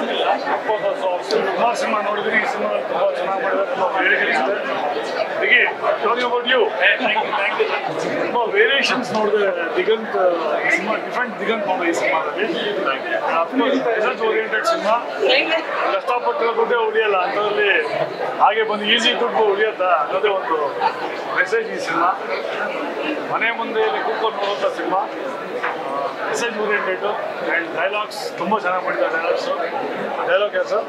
ಸುಮಾರು ಸಿನಿಮಾ ನೋಡಿದ್ದೀನಿ, ಈ ಸಿನಿಮಾ ತುಂಬ ಚೆನ್ನಾಗಿ ಮಾಡಿದ್ದಾರೆ. ತುಂಬ ವೇರಿಯೇಷನ್ಸ್ ಇದೆ. ಹೀಗೆ ಟಾಕಿಂಗ್ ಅಬೌಟ್ ಯು, ತುಂಬ ವೇರಿಯೇಷನ್ಸ್ ನೋಡಿದೆ ದಿಗಂತ್. ಈ ಸಿನಿಮಾ ಡಿಫ್ರೆಂಟ್ ದಿಗಂತ್ ನೋಡಿದೆ ಈ ಸಿನಿಮಾದಲ್ಲಿ. Result oriented cinema. ಕಷ್ಟಪಟ್ಟಿರೋ ದುಡ್ಡೇ ಉಳಿಯಲ್ಲ ಅಂಥದ್ರಲ್ಲಿ ಹಾಗೆ ಬಂದು ಈಸಿ ದುಡ್ಡು ಉಳಿಯುತ್ತಾ ಅನ್ನೋದೇ ಒಂದು ಮೆಸೇಜ್ ಈ ಸಿನಿಮಾ. ಮನೆ ಮುಂದೆ ಕೂತ್ಕೊಂಡು ನೋಡುವಂಥ cinema. Message oriented and dialogues ತುಂಬ ಚೆನ್ನಾಗಿ ಮಾಡಿದ್ದಾರೆ. ಡೈಲಾಗ್ ಯಾರು ಸರ್?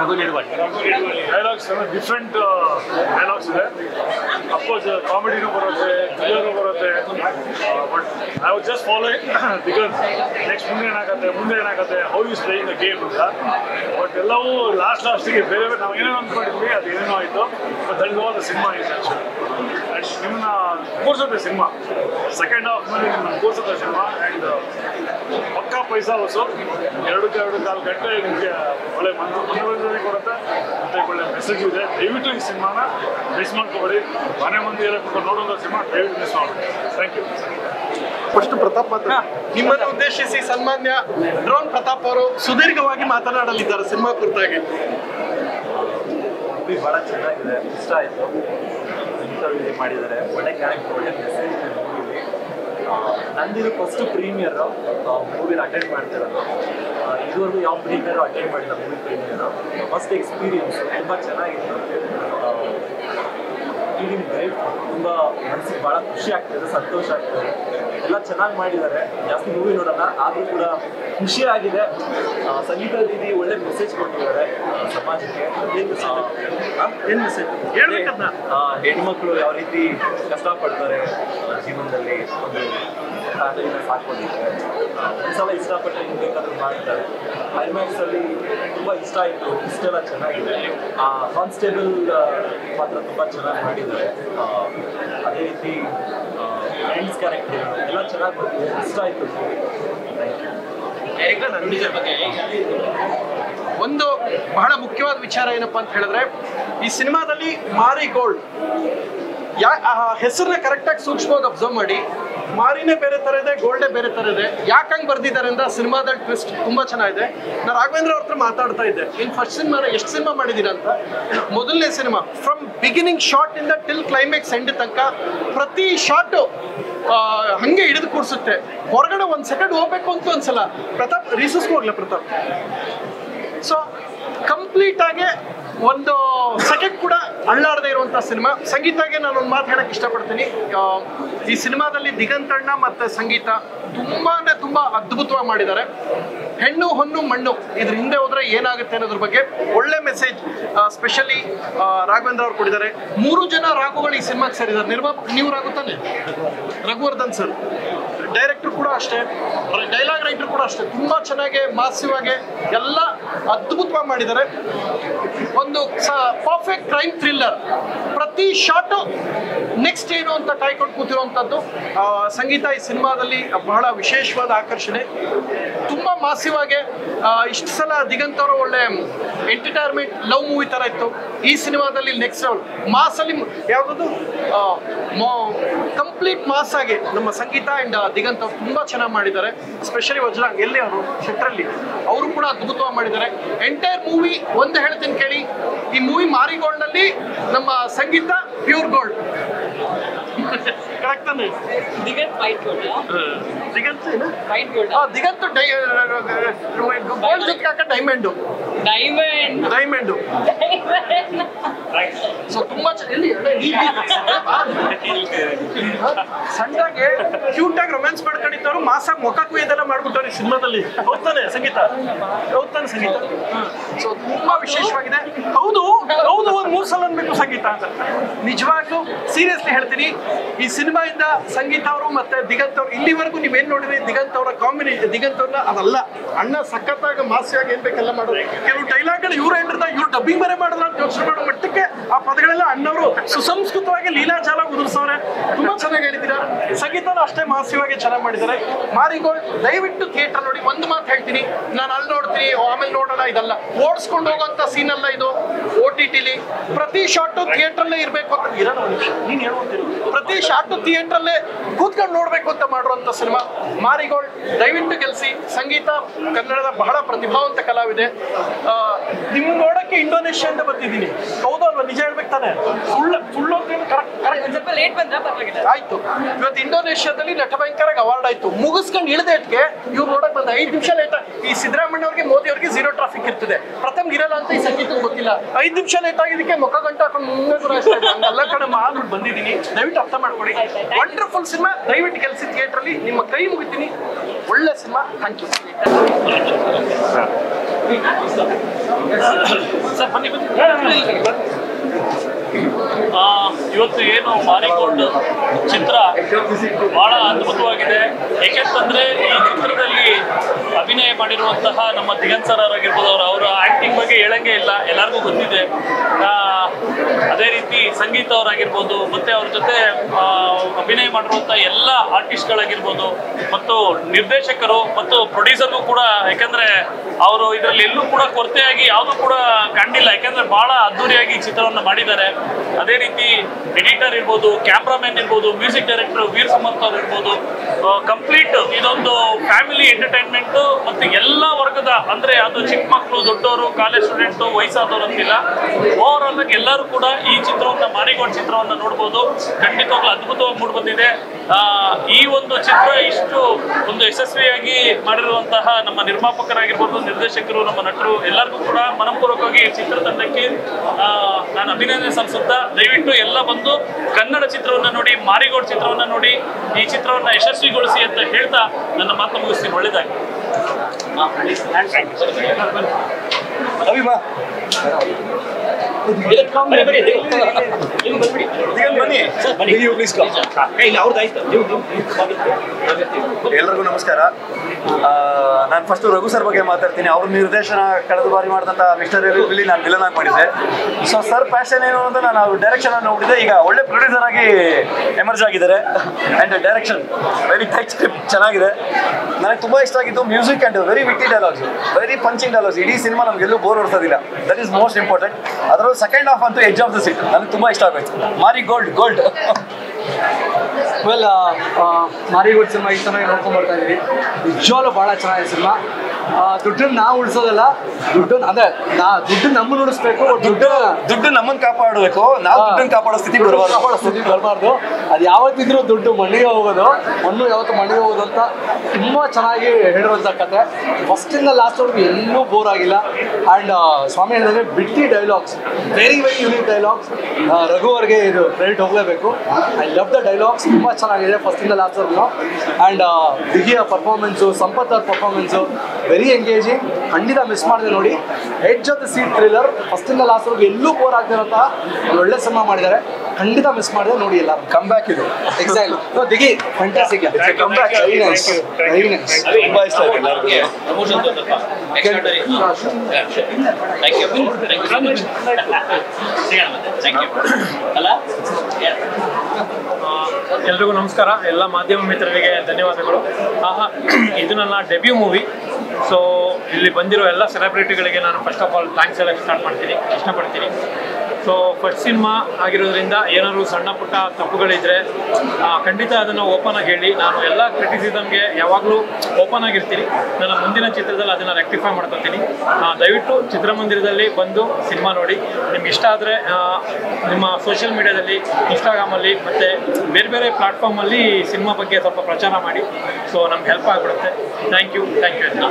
ಡೈಲಾಗ್ಸ್ ಡಿಫ್ರೆಂಟ್ ಡೈಲಾಗ್ಸ್ ಇದೆ. ಅಫ್ಕೋರ್ಸ್ ಕಾಮಿಡಿನೂ ಬರುತ್ತೆ, ಥ್ರಿಲ್ಲರೂ ಬರುತ್ತೆ. But I was just following because next ಮುಂದೆ ಏನಾಗುತ್ತೆ how is playing the game ಅಂತ. ಬಟ್ ಎಲ್ಲವೂ ಲಾಸ್ಟಿಗೆ ಬೇರೆ ನಾವು ಏನೇನೋ ಅಂದ್ಕೊಂಡಿದ್ವಿ, ಅದು ಏನೇನೋ ಆಯಿತು. But that is all the cinema is actually. And ನಿಮ್ಮನ್ನ ಕೂರಿಸುತ್ತೆ ಸಿನಿಮಾ. ಸೆಕೆಂಡ್ ಹಾಫ್ನಲ್ಲಿ ನಿಮ್ಮನ್ನು ಕೂರಿಸುತ್ತೆ ಸಿನಿಮಾ. ಆ್ಯಂಡ್ ಪಕ್ಕಾ ಪೈಸಾ ಹೊಸು 2-2.25 ಗಂಟೆ ನಿಮಗೆ ಒಳ್ಳೆ ಮನೋರಂಜನೆ ಕೊಡುತ್ತೆ. ಮತ್ತು ಒಳ್ಳೆ ಮೆಸೇಜ್ ಇದೆ. ದಯವಿಟ್ಟು ಈ ಸಿನಿಮಾನ ಮಿಸ್ ಮಾಡ್ಕೊಬೇಡಿ. ಮನೆ ಮಂದಿ ಎಲ್ಲ ಕೂತ್ಕೊಂಡು ನೋಡೋಂಥ ಸಿನಿಮಾ ದಯವಿಟ್ಟು ಮಿಸ್ ಮಾಡಬೇಡಿ. Thank you. ಫಸ್ಟ್ ಪ್ರತಾಪ್ ಮಾತ್ರ ನಿಮ್ಮನ್ನು ಉದ್ದೇಶಿಸಿ ಸನ್ಮಾನ್ಯ ಡ್ರೋನ್ ಪ್ರತಾಪ್ ಅವರು ಸುದೀರ್ಘವಾಗಿ ಮಾತನಾಡಲಿದ್ದಾರೆ ಸಿನಿಮಾ ಕುರಿತಾಗಿ. ಭಾಳ ಚೆನ್ನಾಗಿದೆ, ಇಷ್ಟ ಆಯಿತು. ಇಂಟರ್ವ್ಯೂ ಮಾಡಿದ್ದಾರೆ, ಒಳ್ಳೆ ಕ್ಯಾರೆಕ್ಟರ್, ಒಳ್ಳೆ ಮೆಸೇಜ್ ಮೂವಿಲಿ. ನಂದಿದು ಫಸ್ಟ್ ಪ್ರೀಮಿಯರು ಮೂವಿನ ಅಟೆಂಡ್ ಮಾಡ್ತಿರೋದು. ಇದುವರೆಗೂ ಯಾವ ಪ್ರೀಮಿಯರು ಅಟೆಂಡ್ ಮಾಡಿಲ್ಲ ಮೂವಿ ಪ್ರೀಮಿಯರು. ಫಸ್ಟ್ ಎಕ್ಸ್ಪೀರಿಯನ್ಸು ತುಂಬ ಚೆನ್ನಾಗಿತ್ತು. ನೋಡಿದ್ದೀನಿ ಗೈಡ್, ತುಂಬ ಮನಸ್ಸಿಗೆ ಭಾಳ ಖುಷಿ ಆಗ್ತದೆ, ಸಂತೋಷ ಆಗ್ತದೆ. ಎಲ್ಲ ಚೆನ್ನಾಗಿ ಮಾಡಿದ್ದಾರೆ. ಜಾಸ್ತಿ ಮೂವಿ ನೋಡೋಣ, ಆದರೂ ಕೂಡ ಖುಷಿಯಾಗಿದೆ. ಸಂಗೀತ ದೀದಿ ಒಳ್ಳೆ ಮೆಸೇಜ್ ಕೊಟ್ಟಿದ್ದಾರೆ ಸಮಾಜಕ್ಕೆ. ಏನು ಮೆಸೇಜ್ ಹೇಳ್ಬೇಕಂತ, ಹೆಣ್ಮಕ್ಳು ಯಾವ ರೀತಿ ಕಷ್ಟಪಡ್ತಾರೆ ಜೀವನದಲ್ಲಿ, ಒಂದು ಫ್ಯಾಮಿಲಿನ ಸಾಕೊಂಡಿದ್ದಾರೆ. ಒಂದ್ಸಲ ಇಷ್ಟಪಟ್ಟರೆ ಇನ್ನು ಬೇಕಾದ್ರೂ ಮಾಡ್ತಾರೆ. ಕ್ಲೈಮ್ಯಾಕ್ಸಲ್ಲಿ ತುಂಬ ಇಷ್ಟ ಆಯಿತು, ಇಷ್ಟೆಲ್ಲ ಚೆನ್ನಾಗಿದೆ. ಕಾನ್ಸ್ಟೇಬಲ್ ಪಾತ್ರ ತುಂಬ ಚೆನ್ನಾಗಿ ಮಾಡಿದ್ದಾರೆ. ಅದೇ ರೀತಿ ಫ್ರೆಂಡ್ಸ್ ಕ್ಯಾರೆಕ್ಟರ್ ಎಲ್ಲ ಚೆನ್ನಾಗಿ ಬಂದಿದೆ, ಇಷ್ಟ ಆಯಿತು. ಒಂದು ಬಹಳ ಮುಖ್ಯವಾದ ವಿಚಾರ ಏನಪ್ಪಾ ಅಂತ ಹೇಳಿದ್ರೆ, ಈ ಸಿನಿಮಾದಲ್ಲಿ ಮಾರಿ ಗೋಲ್ಡ್ ಹೆಸರನ್ನ ಕರೆಕ್ಟಾಗಿ ಸೂಕ್ಷ್ಮವಾಗಿ ಅಬ್ಸರ್ವ್ ಮಾಡಿ. ಮಾರಿನೇ ಬೇರೆ ಥರ ಇದೆ, ಗೋಲ್ಡೇ ಬೇರೆ ಥರ ಇದೆ. ಯಾಕೆ ಹಂಗೆ ಬರ್ದಿದ್ದಾರೆ ಅಂತ ಸಿನಿಮಾದಲ್ಲಿ ಟ್ವಿಸ್ಟ್ ತುಂಬ ಚೆನ್ನಾಗಿದೆ. ನಾನು ರಾಘವೇಂದ್ರ ಅವ್ರ ಹತ್ರ ಮಾತಾಡ್ತಾ ಇದ್ದೆ, ಇನ್ನು ಫಸ್ಟ್ ಸಿನಿಮಾ ಎಷ್ಟು ಸಿನಿಮಾ ಮಾಡಿದ್ದೀರಾ ಅಂತ. ಮೊದಲನೇ ಸಿನಿಮಾ ಫ್ರಮ್ ಬಿಗಿನಿಂಗ್ ಶಾರ್ಟ್ ಇಂದ ಟಿಲ್ ಕ್ಲೈಮ್ಯಾಕ್ಸ್ ಎಂಡ್ ತನಕ ಪ್ರತಿ ಶಾರ್ಟು ಹಂಗೆ ಹಿಡಿದು ಕೂರಿಸುತ್ತೆ. ಹೊರಗಡೆ ಒಂದು ಸೆಕೆಂಡ್ ಹೋಗ್ಬೇಕು ಅಂತ ಅನ್ಸಲ್ಲ. ಪ್ರತಾಪ್ ರೀಸಸ್ಗೂ ಹೋಗ್ಲ ಪ್ರತಾಪ್. ಸೊ ಕಂಪ್ಲೀಟ್ ಆಗಿ ಒಂದು ಸೆಕೆಂಡ್ ಕೂಡ ಅಳ್ಳಾಡದೆ ಇರುವಂಥ ಸಿನಿಮಾ. ಸಂಗೀತಗೆ ನಾನು ಒಂದು ಮಾತು ಹೇಳಕ್ಕೆ ಇಷ್ಟಪಡ್ತೀನಿ. ಈ ಸಿನಿಮಾದಲ್ಲಿ ದಿಗಂತಣ್ಣ ಮತ್ತು ಸಂಗೀತ ತುಂಬ ಅದ್ಭುತವಾಗಿ ಮಾಡಿದ್ದಾರೆ. ಹೆಣ್ಣು ಹೊನ್ನು ಮಣ್ಣು ಇದ್ರ ಹಿಂದೆ ಹೋದ್ರೆ ಏನಾಗುತ್ತೆ ಅನ್ನೋದ್ರ ಬಗ್ಗೆ ಒಳ್ಳೆ ಮೆಸೇಜ್ ಸ್ಪೆಷಲಿ ರಾಘವೇಂದ್ರ ಅವ್ರು ಕೊಟ್ಟಿದ್ದಾರೆ. 3 ಜನ ರಾಘುಗಳು ಈ ಸಿನಿಮಾಗೆ ಸೇರಿದ್ದಾರೆ. ನಿರ್ಮಾಪಕ ನೀವು ರಾಘು ತಾನೆ, ರಘುವರ್ಧನ್ ಸರ್. ಡೈರೆಕ್ಟರ್ ಕೂಡ ಅಷ್ಟೇ, ಡೈಲಾಗ್ ರೈಟರ್ ಕೂಡ ಅಷ್ಟೇ. ತುಂಬ ಚೆನ್ನಾಗಿ ಮಾಸಿವಾಗಿ ಎಲ್ಲ ಅದ್ಭುತವಾಗಿ ಮಾಡಿದ್ದಾರೆ. ಒಂದು ಪರ್ಫೆಕ್ಟ್ ಕ್ರೈಮ್ ಥ್ರಿಲ್ಲರ್. ಪ್ರತಿ ಶಾಟು ನೆಕ್ಸ್ಟ್ ಏನು ಅಂತ ಕಾಯ್ಕೊಂಡು ಕೂತಿರುವಂಥದ್ದು. ಸಂಗೀತ ಈ ಸಿನಿಮಾದಲ್ಲಿ ಬಹಳ ವಿಶೇಷವಾದ ಆಕರ್ಷಣೆ. ತುಂಬ ಮಾಸಿವಾಗಿ ಇಷ್ಟು ಸಲ ದಿಗಂತ್ ಅವರು ಒಳ್ಳೆ ಎಂಟರ್ಟೈನ್ಮೆಂಟ್ ಲವ್ ಮೂವಿ ಥರ ಇತ್ತು. ಈ ಸಿನಿಮಾದಲ್ಲಿ ನೆಕ್ಸ್ಟ್ ಮಾಸಲ್ಲಿ ಯಾವುದದು ಕಂಪ್ಲೀಟ್ ಮಾಸ್ ಆಗಿ ನಮ್ಮ ಸಂಗೀತ ಆ್ಯಂಡ್ ದಿಗಂತ್ ಅವರು ತುಂಬ ಚೆನ್ನಾಗಿ ಮಾಡಿದ್ದಾರೆ. ಸ್ಪೆಷಲಿ ವಜ್ರಾಂಗ್ ಎಲ್ಲಿ ಅವರು ಶೆಟ್ರಲ್ಲಿ ಅವರು ಕೂಡ ಅದ್ಭುತವಾಗಿ ಮಾಡಿದ್ದಾರೆ. ಎಂಟೈರ್ ಮೂವಿ ಒಂದು ಹೇಳ್ತೀನಿ ಕೇಳಿ, ಈ ಮೂವಿ ಮಾರಿಗೋಲ್ಡ್ನಲ್ಲಿ ನಮ್ಮ ಸಂಗೀತ ಪ್ಯೂರ್ ಗೋಲ್ಡ್. ಕರೆಕ್ಟ್ ತಾನೆ? Diganth white gold. Diganth white gold. Diganth gold ಜೊತೆ ಹಾಕ ಡೈಮಂಡು. ಡೈಮಂಡು. ಸೊ ತುಂಬಾ ಸಣ್ಣಗೆ ಕ್ಯೂಟ್ ಆಗಿ ರೊಮ್ಯಾನ್ಸ್ ಮಾಡ್ಕೊಂಡಿದ್ದವರು ಮಾಸಾಗಿ ಮೊಕ್ಕಕ್ಕೂ ಇದೆಲ್ಲ ಮಾಡ್ಬಿಟ್ಟವ್ರು ಈ ಸಿನಿಮಾದಲ್ಲಿ. ಹೌದಾನೆ ಸಂಗೀತ? ಹೌದಾನೆ ಸಂಗೀತ? ಸೊ ತುಂಬಾ ವಿಶೇಷವಾಗಿದೆ. ಹೌದು ಹೌದು, ಒಂದು 3 ಸಲ ಅನ್ಬೇಕು ಸಂಗೀತ ಅಂತ. ನಿಜವಾಗ್ಲೂ ಸೀರಿಯಸ್ಲಿ ಹೇಳ್ತೀನಿ, ಈ ಸಿನಿಮಾಯಿಂದ ಸಂಗೀತ ಅವರು ಮತ್ತೆ ದಿಗಂತ್ ಅವರು ಇಲ್ಲಿವರೆಗೂ ನೀವೇನ್ ನೋಡಿದ್ರಿ ದಿಗಂತ್ ಅವರ ಕಾಂಬಿನೇಷನ್, ದಿಗಂತ್ ಅವ್ರನ್ನ ಅದಲ್ಲ ಅಣ್ಣ ಸಖತ್ತಾಗಿ ಮಾಸಿಯಾಗಿ ಏನ್ ಬೇಕೆಲ್ಲ ಮಾಡೋದು. ಕೆಲವು ಡೈಲಾಗ್ಗಳು ಇವ್ರು ಹೇಳಿರ್ದ ಇವ್ರು ಡಬ್ಬಿಂಗ್ ಬೇರೆ ಮಾಡಲ್ಲ ಅಂತ ಯೋಚನೆ ಮಾಡೋ ಮಟ್ಟಕ್ಕೆ ಆ ಪದಗಳೆಲ್ಲ ಅಣ್ಣವರು ಸುಸಂಸ್ಕೃತವಾಗಿ ಲೀಲಾಜಾಲ ಉದುರಿಸೋರೆ. ತುಂಬಾ ಚೆನ್ನಾಗಿ ಹೇಳಿದ್ದೀರಾ. ಸಂಗೀತನ ಅಷ್ಟೇ ಮಾಸಿಯಾಗಿ ಚೆನ್ನಾಗಿ ಮಾಡಿದ್ದಾರೆ. ಮಾರಿಗೋಲ್ಡ್ ದಯವಿಟ್ಟು ಥಿಯೇಟರ್ ನೋಡಿ. ಒಂದು ಮಾತು ಹೇಳ್ತೀನಿ, ನಾನು ಅಲ್ಲಿ ನೋಡ್ತೀನಿ ಆಮೇಲೆ ನೋಡೋಣ ಇದಲ್ಲ, ಓಡಿಸ್ಕೊಂಡು ಹೋಗೋಂಥ ಸೀನ್ ಅಲ್ಲ ಇದು. OTTಲಿ ಪ್ರತಿ ಶಾರ್ಟು ಥಿಯೇಟ್ರಲ್ಲೇ ಇರಬೇಕು ಅಂತ ಇರೋಣ. ನೀನು ಹೇಳುವಂತಿರು ಪ್ರತಿ ಶಾರ್ಟು ಥಿಯೇಟ್ರಲ್ಲೇ ಕೂತ್ಕೊಂಡು ನೋಡ್ಬೇಕು ಅಂತ ಮಾಡುವಂಥ ಸಿನಿಮಾ ಮಾರಿಗೋಲ್ಡ್. ದಯವಿಟ್ಟು ಗೆಲ್ಸಿ. ಸಂಗೀತ ಕನ್ನಡದ ಬಹಳ ಪ್ರತಿಭಾವಂತ ಕಲಾವಿದೆ. ನಿಮ್ ನೋಡಕ್ಕೆ ಇಂಡೋನೇಷ್ಯಾದಿಂದ ಬಂದಿದ್ದೀನಿ. ಹೌದಲ್ವಾ? ನಿಜ ಹೇಳ್ಬೇಕು ತಾನೆ? ಸುಳ್ಳು ಕರೆಕ್ಟ್ ಲೇಟ್ ಬಂದ್ರೆ ಪರವಾಗಿಲ್ಲ. ಆಯ್ತು, ಇವತ್ತು ಇಂಡೋನೇಷ್ಯಾದಲ್ಲಿ ನಟ ಭಯಂಕರ ಅವಾರ್ಡ್ ಆಯ್ತು. ಮುಗಿಸ್ಕೊಂಡು ಇಳಿದೇಟ್ಗೆ ಇವ್ರು ನೋಡಕ್ ಬಂದ 5 ನಿಮಿಷ ಲೇಟ್. ಈ ಸಿದ್ದರಾಮಯ್ಯ ಅವ್ರಿಗೆ ಮೋದಿ ಅವ್ರಿಗೆ 0 ಟ್ರಾಫಿಕ್ ಇರ್ತದೆ, ಪ್ರಥಮ್ ಇರಲ್ಲ ಅಂತ ಈ ಸಂಗೀತಕ್ಕೆ ಗೊತ್ತಿಲ್ಲ. 5 ನಿಮಿಷ ಲೇಟ್ ಆಗಿದ್ದಕ್ಕೆ ಮುಖ ಗಂಟೆ ಹಾಕೊಂಡು ಮುಂದೆ ಎಲ್ಲ ಕಡೆ ಮಾಡ್ಬಿಟ್ಟು ಬಂದಿದ್ದೀನಿ. ದಯವಿಟ್ಟು ಅರ್ಥ ಮಾಡ್ಕೊಳ್ಳಿ. Wonderful cinema. ದಯವಿಟ್ಟು ಗೆಲ್ಸಿ ಥಿಯೇಟ್ರಲ್ಲಿ. ನಿಮ್ಮ ಕೈ ಮುಗಿತೀನಿ. ಒಳ್ಳೆ ಸಿನಿಮಾ. Thank you. ಇವತ್ತು ಏನು ಮಾರಿಗೋಲ್ಡ್ ಚಿತ್ರ ಬಹಳ ಅದ್ಭುತವಾಗಿದೆ. ಏಕೆಂತಂದ್ರೆ ಈ ಚಿತ್ರದಲ್ಲಿ ಅಭಿನಯ ಮಾಡಿರುವಂತಹ ನಮ್ಮ ದಿಗಂತ್ ಸರ್ ಅವರಾಗಿರ್ಬೋದು, ಅವರ ಆಕ್ಟಿಂಗ್ ಬಗ್ಗೆ ಹೇಳಂಗೆ ಇಲ್ಲ, ಎಲ್ಲರಿಗೂ ಗೊತ್ತಿದೆ. ಅದೇ ರೀತಿ ಸಂಗೀತ ಅವರಾಗಿರ್ಬೋದು, ಮತ್ತೆ ಅವ್ರ ಜೊತೆ ಅಭಿನಯ ಮಾಡಿರುವಂಥ ಎಲ್ಲ ಆರ್ಟಿಸ್ಟ್ಗಳಾಗಿರ್ಬೋದು, ಮತ್ತು ನಿರ್ದೇಶಕರು ಮತ್ತು ಪ್ರೊಡ್ಯೂಸರ್ಗೂ ಕೂಡ, ಯಾಕಂದ್ರೆ ಅವರು ಇದರಲ್ಲಿ ಎಲ್ಲೂ ಕೂಡ ಕೊರತೆಯಾಗಿ ಯಾವುದೂ ಕೂಡ ಕಂಡಿಲ್ಲ. ಯಾಕಂದ್ರೆ ಬಹಳ ಅದ್ದೂರಿಯಾಗಿ ಚಿತ್ರವನ್ನು ಮಾಡಿದ್ದಾರೆ. ಅದೇ ರೀತಿ ಎಡಿಟರ್ ಇರ್ಬೋದು, ಕ್ಯಾಮ್ರಾಮನ್ ಇರ್ಬೋದು, ಮ್ಯೂಸಿಕ್ ಡೈರೆಕ್ಟರ್ ವೀರ್ ಸುಮಂತ್ ಅವ್ರು ಇರ್ಬೋದು. ಕಂಪ್ಲೀಟ್ ಇದೊಂದು ಫ್ಯಾಮಿಲಿ ಎಂಟರ್ಟೈನ್ಮೆಂಟ್ ಮತ್ತು ಎಲ್ಲ ವರ್ಗದ ವರ್ಗದ ಅಂದ್ರೆ ಅದು ಚಿಕ್ಕ ಮಕ್ಕಳು, ದೊಡ್ಡವರು, ಕಾಲೇಜ್ ಸ್ಟೂಡೆಂಟು, ವಯಸ್ಸಾದವರು ಅಂತಿಲ್ಲ, ಓವರ್ ಆಲ್ ಆಗಿ ಎಲ್ಲರೂ ಕೂಡ ಈ ಚಿತ್ರವನ್ನ ಮಾರಿಗೋಲ್ಡ್ ಚಿತ್ರವನ್ನ ನೋಡ್ಬೋದು. ಖಂಡಿತವಾಗ್ಲೂ ಅದ್ಭುತವಾಗಿ ಮೂಡಿ ಬಂದಿದೆ. ಈ ಒಂದು ಚಿತ್ರ ಇಷ್ಟು ಒಂದು ಯಶಸ್ವಿಯಾಗಿ ಮಾಡಿರುವಂತಹ ನಮ್ಮ ನಿರ್ಮಾಪಕರಾಗಿರ್ಬೋದು, ನಿರ್ದೇಶಕರು, ನಮ್ಮ ನಟರು ಎಲ್ಲರಿಗೂ ಕೂಡ ಮನಪೂರ್ವಕವಾಗಿ ಚಿತ್ರತಂಡಕ್ಕೆ ನಾನು ಅಭಿನಂದನೆ ಸಲ್ಲಿಸುತ್ತಾ, ದಯವಿಟ್ಟು ಎಲ್ಲ ಬಂದು ಕನ್ನಡ ಚಿತ್ರವನ್ನ ನೋಡಿ, ಮಾರಿಗೋಲ್ಡ್ ಚಿತ್ರವನ್ನ ನೋಡಿ, ಈ ಚಿತ್ರವನ್ನ ಯಶಸ್ವಿಗೊಳಿಸಿ ಅಂತ ಹೇಳ್ತಾ ನನ್ನ ಮಾತು ಮುಗಿಸ್ತೀನಿ. ಒಳ್ಳೆದಾಗಿ. ಎಲ್ರಿಗೂ ನಮಸ್ಕಾರ. ನಾನು ಫಸ್ಟ್ ರಘು ಸರ್ ಬಗ್ಗೆ ಮಾತಾಡ್ತೀನಿ. ಅವ್ರ ನಿರ್ದೇಶನ ಕಳೆದ ಬಾರಿ ಮಾಡಿದಂಥ ಮಿಸ್ಟರ್ ಎಲ್ಲಿ ನಾನು ವಿಲನ್ ಆಗಿ ಮಾಡಿದ್ದೆ. ಸೊ ಸರ್ ಪ್ಯಾಷನ್ ಏನು ಅಂತ ನಾನು ಅವ್ರ ಡೈರೆಕ್ಷನ್ ನೋಡಿದ್ದೆ. ಈಗ ಒಳ್ಳೆ ಪ್ರೊಡ್ಯೂಸರ್ ಆಗಿ ಎಮರ್ಜ್ ಆಗಿದ್ದಾರೆ. And direction very tight script ಚೆನ್ನಾಗಿದೆ. ನನಗೆ ತುಂಬ ಇಷ್ಟ ಆಗಿದ್ದು music and very witty dialogues, very punching dialogues. ಇಡೀ ಸಿನಿಮಾ ನಮಗೆಲ್ಲೂ ಬೋರ್ ಹೊಡ್ಸೋದಿಲ್ಲ. That is most important. ಅದರಲ್ಲೂ ಸೆಕೆಂಡ್ ಹಾಫ್ ಅಂತೂ ಎಡ್ಜ್ ಆಫ್ ದ ಸೀಟ್ ನನಗೆ ತುಂಬ ಇಷ್ಟ ಆಗೋಯ್ತು. Marigold gold. Well, Marigold cinema ಈ ಚೆನ್ನಾಗಿ ನೋಡ್ಕೊಂಡು ಬರ್ತಾ ಇದ್ದೀವಿ. ನಿಜವಾಗ್ಲೂ ಭಾಳ ಚೆನ್ನಾಗಿದೆ ಸಿನಿಮಾ. ದುಡ್ಡನ್ನು ನಾವು ಉಳಿಸೋದಲ್ಲ, ದುಡ್ಡನ್ನು ಅದೇ ದುಡ್ಡು ನಮ್ಮನ್ನು ಉಳಿಸ್ಬೇಕು, ದುಡ್ಡು ನಮ್ಮನ್ನು ಕಾಪಾಡಬೇಕು, ನಾವು ದುಡ್ಡನ್ನು ಕಾಪಾಡೋ ಸ್ಥಿತಿ ಬರಬಾರ್ದು. ಅದು ಯಾವತ್ತಿದ್ರೂ ದುಡ್ಡು ಮಣ್ಣಿಗೆ ಹೋಗೋದು, ಮಣ್ಣು ಯಾವತ್ತು ಮಣ್ಣಿಗೆ ಹೋಗೋದು ಅಂತ ತುಂಬ ಚೆನ್ನಾಗಿ ಹೇಳಿರುವಂಥ ಕತೆ. ಫಸ್ಟಿಂದ ಲಾಸ್ಟ್ವರೆಗೂ ಎಲ್ಲೂ ಬೋರ್ ಆಗಿಲ್ಲ. ಆ್ಯಂಡ್ ಸ್ವಾಮಿ ಹೇಳಿದ್ರೆ ಬಿಟ್ಟಿ dialogues, very very unique dialogues. Raghu ಅವ್ರಿಗೆ ಇದು ಕ್ರೆಡಿಟ್ ಹೋಗಲೇಬೇಕು. I love the dialogues. ತುಂಬ ಚೆನ್ನಾಗಿದೆ ಫಸ್ಟಿಂದ ಲಾಸ್ಟ್ವರೆಗೂ. ಆ್ಯಂಡ್ ದಿಗಿಯ ಪರ್ಫಾರ್ಮೆನ್ಸು, ಸಂಪತ್ ಅವ್ರ ಪರ್ಫಾರ್ಮೆನ್ಸು ವೆರಿ ಎಂಗೇಜಿಂಗ್. ಖಂಡಿತ ಮಿಸ್ ಮಾಡಿದೆ ನೋಡಿ. Edge of the seat thriller, ಫಸ್ಟಿಂದ ಲಾಸ್ಟ್ವರೆಗೂ ಎಲ್ಲೂ ಬೋರ್ ಆಗ್ತಿರೋಂಥ ಒಂದು ಒಳ್ಳೆ ಸಿನಿಮಾ ಮಾಡಿದ್ದಾರೆ. ಖಂಡಿತ ಮಿಸ್ ಮಾಡಿದೆ ನೋಡಿ. ಎಲ್ಲ ಕಮ್ ಬ್ಯಾಕ್ ಇದು exactly. Digi fantastic come back. Very nice, very nice. ತುಂಬ ಇಷ್ಟ ಆಯ್ತು ಎಲ್ಲರಿಗೂ. ಎಲ್ರಿಗೂ ನಮಸ್ಕಾರ. ಎಲ್ಲ ಮಾಧ್ಯಮ ಮಿತ್ರರಿಗೆ ಧನ್ಯವಾದಗಳು. ಇದು ನನ್ನ ಡೆಬ್ಯೂ ಮೂವಿ. ಸೊ ಇಲ್ಲಿ ಬಂದಿರೋ ಎಲ್ಲ ಸೆಲೆಬ್ರಿಟಿಗಳಿಗೆ ನಾನು ಫಸ್ಟ್ ಆಫ್ ಆಲ್ ಥ್ಯಾಂಕ್ಸ್ ಎಲ್ಲ ಇಷ್ಟಪಡ್ತೀನಿ. ಸೊ ಫಸ್ಟ್ ಸಿನಿಮಾ ಆಗಿರೋದ್ರಿಂದ ಏನಾದರೂ ಸಣ್ಣ ಪುಟ್ಟ ತಪ್ಪುಗಳಿದ್ದರೆ ಖಂಡಿತ ಅದನ್ನು ಓಪನ್ ಆಗಿ ಹೇಳಿ. ನಾನು ಎಲ್ಲ ಕ್ರಿಟಿಸಿಸಮ್ಗೆ ಯಾವಾಗಲೂ ಓಪನ್ ಆಗಿರ್ತೀನಿ. ನನ್ನ ಮುಂದಿನ ಚಿತ್ರದಲ್ಲಿ ಅದನ್ನು ರೆಕ್ಟಿಫೈ ಮಾಡ್ಕೊತೀನಿ. ದಯವಿಟ್ಟು ಚಿತ್ರಮಂದಿರದಲ್ಲಿ ಬಂದು ಸಿನಿಮಾ ನೋಡಿ. ನಿಮ್ಗೆ ಇಷ್ಟ ಆದರೆ ನಿಮ್ಮ ಸೋಷಿಯಲ್ ಮೀಡಿಯಾದಲ್ಲಿ, ಇನ್ಸ್ಟಾಗ್ರಾಮಲ್ಲಿ ಮತ್ತು ಬೇರೆ ಬೇರೆ ಪ್ಲಾಟ್ಫಾರ್ಮಲ್ಲಿ ಸಿನಿಮಾ ಬಗ್ಗೆ ಸ್ವಲ್ಪ ಪ್ರಚಾರ ಮಾಡಿ. ಸೊ ನಮ್ಗೆ ಹೆಲ್ಪ್ ಆಗಿಬಿಡುತ್ತೆ. ಥ್ಯಾಂಕ್ ಯು ಎಲ್ಲ.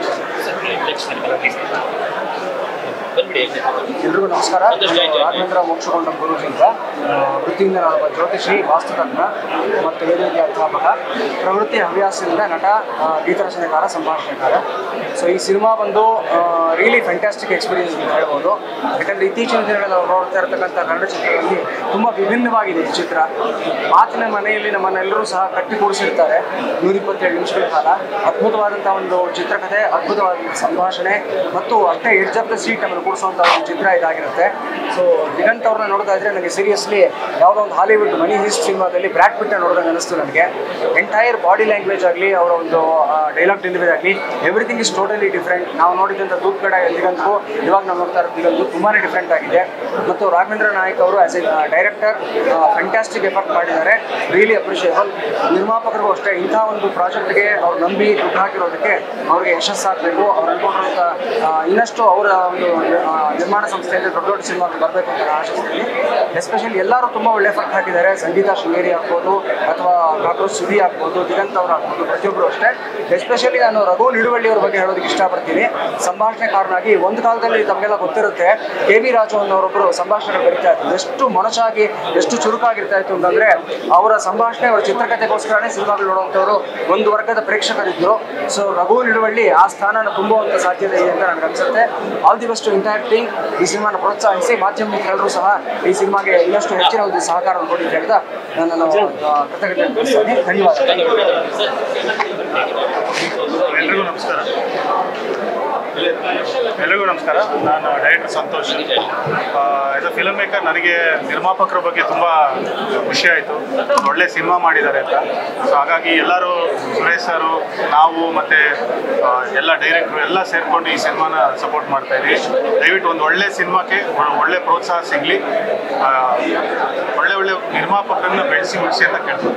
ಎಲ್ರಿಗೂ ನಮಸ್ಕಾರ. ರಾಘವೇಂದ್ರ ಮೋಕ್ಷಗೊಂಡ ಗುರುಜಿಂದ ವೃತ್ತಿಯಿಂದ ನಾನು ಜ್ಯೋತಿಷಿ, ವಾಸ್ತುತಜ್ಞ ಮತ್ತು ವೇದಿಕೆ ಅಧ್ಯಾಪಕ. ಪ್ರವೃತ್ತಿ ಹವ್ಯಾಸದಿಂದ ನಟ, ಗೀತರಚನೆಕಾರ, ಸಂಭಾಷಣೆಕಾರ. ಸೊ ಈ ಸಿನಿಮಾ ಬಂದು ರಿಯಲಿ ಫ್ಯಾಂಟಾಸ್ಟಿಕ್ ಎಕ್ಸ್ಪೀರಿಯನ್ಸ್ ಅಂತ ಹೇಳ್ಬೋದು. ಯಾಕಂದರೆ ಇತ್ತೀಚಿನ ದಿನಗಳಲ್ಲಿ ನಾವು ನೋಡ್ತಾ ಇರ್ತಕ್ಕಂಥ ಕನ್ನಡ ಚಿತ್ರಗಳಲ್ಲಿ ತುಂಬ ವಿಭಿನ್ನವಾಗಿದೆ ಈ ಚಿತ್ರ. ಮಾತಿನ ಮನೆಯಲ್ಲಿ ನಮ್ಮನ್ನೆಲ್ಲರೂ ಸಹ ಕಟ್ಟಿ ಕೂಡಿಸಿರ್ತಾರೆ 127 ನಿಮಿಷಗಳ ಕಾಲ. ಅದ್ಭುತವಾದಂಥ ಒಂದು ಚಿತ್ರಕಥೆ, ಅದ್ಭುತವಾದಂಥ ಸಂಭಾಷಣೆ ಮತ್ತು ಅಷ್ಟೇ ಎಡ್ಜ್ ಆಫ್ ದ ಸೀಟ್ ನಮ್ಮನ್ನು ಕೂಡಿಸುವಂಥ ಒಂದು ಚಿತ್ರ ಇದಾಗಿರುತ್ತೆ. ಸೊ ದಿಗಂತ್ ಅವ್ರನ್ನ ನೋಡ್ತಾ ಇದ್ರೆ ನನಗೆ ಸೀರಿಯಸ್ಲಿ ಯಾವುದೋ ಒಂದು ಹಾಲಿವುಡ್ ಮನಿ ಹೀಸ್ಟ್ ಸಿನಿಮಾದಲ್ಲಿ ಬ್ರ್ಯಾಡ್ ಪಿಟ್ನ ನೋಡಿದಂಗೆ ಅನ್ನಿಸ್ತು ನನಗೆ. ಎಂಟೈರ್ ಬಾಡಿ ಲ್ಯಾಂಗ್ವೇಜ್ ಆಗಲಿ, ಅವರ ಒಂದು ಡೈಲಾಗ್ ಡೆಲಿವರಿ ಆಗಲಿ, ಎವ್ರಿಥಿಂಗ್ ಇಸ್ ಟೋಟಲಿ ಡಿಫ್ರೆಂಟ್. ನಾವು ನೋಡಿದಂಥ ದೂದ್ಗಡ ದಿಗಂತೂ ಇವಾಗ ನಾವು ನೋಡ್ತಾ ಇರೋದು ದಿಗಂತೂ ತುಂಬಾ ಡಿಫ್ರೆಂಟ್ ಆಗಿದೆ. ಮತ್ತು ರಾಘವೇಂದ್ರ ನಾಯಕ್ ಅವರು as a director fantastic effort ಮಾಡಿದ್ದಾರೆ. Really appreciable. ನಿರ್ಮಾಪಕರಿಗೂ ಅಷ್ಟೇ ಇಂಥ ಒಂದು ಪ್ರಾಜೆಕ್ಟ್ಗೆ ಅವ್ರು ನಂಬಿ ದುಡ್ಡು ಹಾಕಿರೋದಕ್ಕೆ ಅವ್ರಿಗೆ ಯಶಸ್ಸಾಗಬೇಕು. ಅವ್ರು ಅನ್ಕೊಂಡಿರುವಂಥ ಇನ್ನಷ್ಟು ಅವರ ಒಂದು ನಿರ್ಮಾಣ ಸಂಸ್ಥೆಯಲ್ಲಿ ದೊಡ್ಡ ದೊಡ್ಡ ಸಿನಿಮಾಗಳು ಬರಬೇಕು ಅಂತ ನಾನು ಆಶಿಸ್ತೀನಿ. ಎಸ್ಪೆಷಲಿ ಎಲ್ಲರೂ ತುಂಬ ಒಳ್ಳೆ ಎಫರ್ಟ್ ಹಾಕಿದ್ದಾರೆ. ಸಂಗೀತ ಶೃಂಗೇರಿ ಆಗ್ಬೋದು ಅಥವಾ ಕಾಕ್ರೋಚ್ ಸುದಿ ಆಗ್ಬೋದು, ದಿಗಂತ್ ಅವರು ಆಗ್ಬೋದು, ಪ್ರತಿಯೊಬ್ಬರು ಅಷ್ಟೇ. ಎಸ್ಪೆಷಲಿ ನಾನು ರಘು ನಿಡುವಳ್ಳಿ ಅವ್ರ ಬಗ್ಗೆ ಹೇಳೋದಕ್ಕೆ ಇಷ್ಟಪಡ್ತೀನಿ. ಸಂಭಾಷಣೆಕಾರನಾಗಿ ಒಂದು ಕಾಲದಲ್ಲಿ ತಮಗೆಲ್ಲ ಗೊತ್ತಿರುತ್ತೆ KV ರಾಜು ಅನ್ನೋರೊಬ್ಬರು ಸಂಭಾಷಣೆಗಳು ಬರೀತಾ ಇತ್ತು. ಎಷ್ಟು ಮೊನಚಾಗಿ, ಎಷ್ಟು ಚುರುಕಾಗಿರ್ತಾ ಇತ್ತು ಅಂತಂದರೆ ಅವರ ಸಂಭಾಷಣೆ, ಅವರ ಚಿತ್ರಕಥೆಗೋಸ್ಕರನೇ ಸಿನಿಮಾಗಳು ನೋಡುವಂಥವ್ರು ಒಂದು ವರ್ಗದ ಪ್ರೇಕ್ಷಕರಿದ್ದರು. ಸೊ ರಘು ನಿಡುವಳ್ಳಿ ಆ ಸ್ಥಾನನ ತುಂಬುವಂಥ ಸಾಧ್ಯತೆ ಇದೆ ಅಂತ ನನಗೆ ಅನಿಸುತ್ತೆ. All the best entire team. ಈ ಸಿನಿಮಾನ ಪ್ರೋತ್ಸಾಹಿಸಿ ಮಾಧ್ಯಮ ಮಿತ್ರರು ಸಹ ಈ ಸಿನಿಮಾಗೆ ಇನ್ನಷ್ಟು ಹೆಚ್ಚಿನ ಒಂದು ಸಹಕಾರವನ್ನು ಕೊಡಿ ಅಂತ ಹೇಳ್ತಾ ನಾನು ಕೃತಜ್ಞತೆ ತಿಳಿಸ್ತೀನಿ. ಧನ್ಯವಾದ. ಎಲ್ರಿಗೂ ನಮಸ್ಕಾರ. ನಾನು director Santosh. As a filmmaker ನನಗೆ ನಿರ್ಮಾಪಕರ ಬಗ್ಗೆ ತುಂಬ ಖುಷಿ ಆಯಿತು. ಒಳ್ಳೆ ಸಿನಿಮಾ ಮಾಡಿದ್ದಾರೆ ಅಂತ. ಸೊ ಹಾಗಾಗಿ ಎಲ್ಲರೂ, ಸುರೇಶ್ ಸರು, ನಾವು ಮತ್ತು ಎಲ್ಲ ಡೈರೆಕ್ಟ್ರು ಎಲ್ಲ ಸೇರಿಕೊಂಡು ಈ ಸಿನಿಮಾನ ಸಪೋರ್ಟ್ ಮಾಡ್ತಾ ಇದ್ದೀವಿ. ದಯವಿಟ್ಟು ಒಂದು ಒಳ್ಳೆ ಸಿನಿಮಾಕ್ಕೆ ಒಳ್ಳೆ ಪ್ರೋತ್ಸಾಹ ಸಿಗಲಿ. ಒಳ್ಳೆ ಒಳ್ಳೆ ನಿರ್ಮಾಪಕರನ್ನ ಬೆಳೆಸಿ ಉಳಿಸಿ ಅಂತ ಕೇಳ್ತೀನಿ.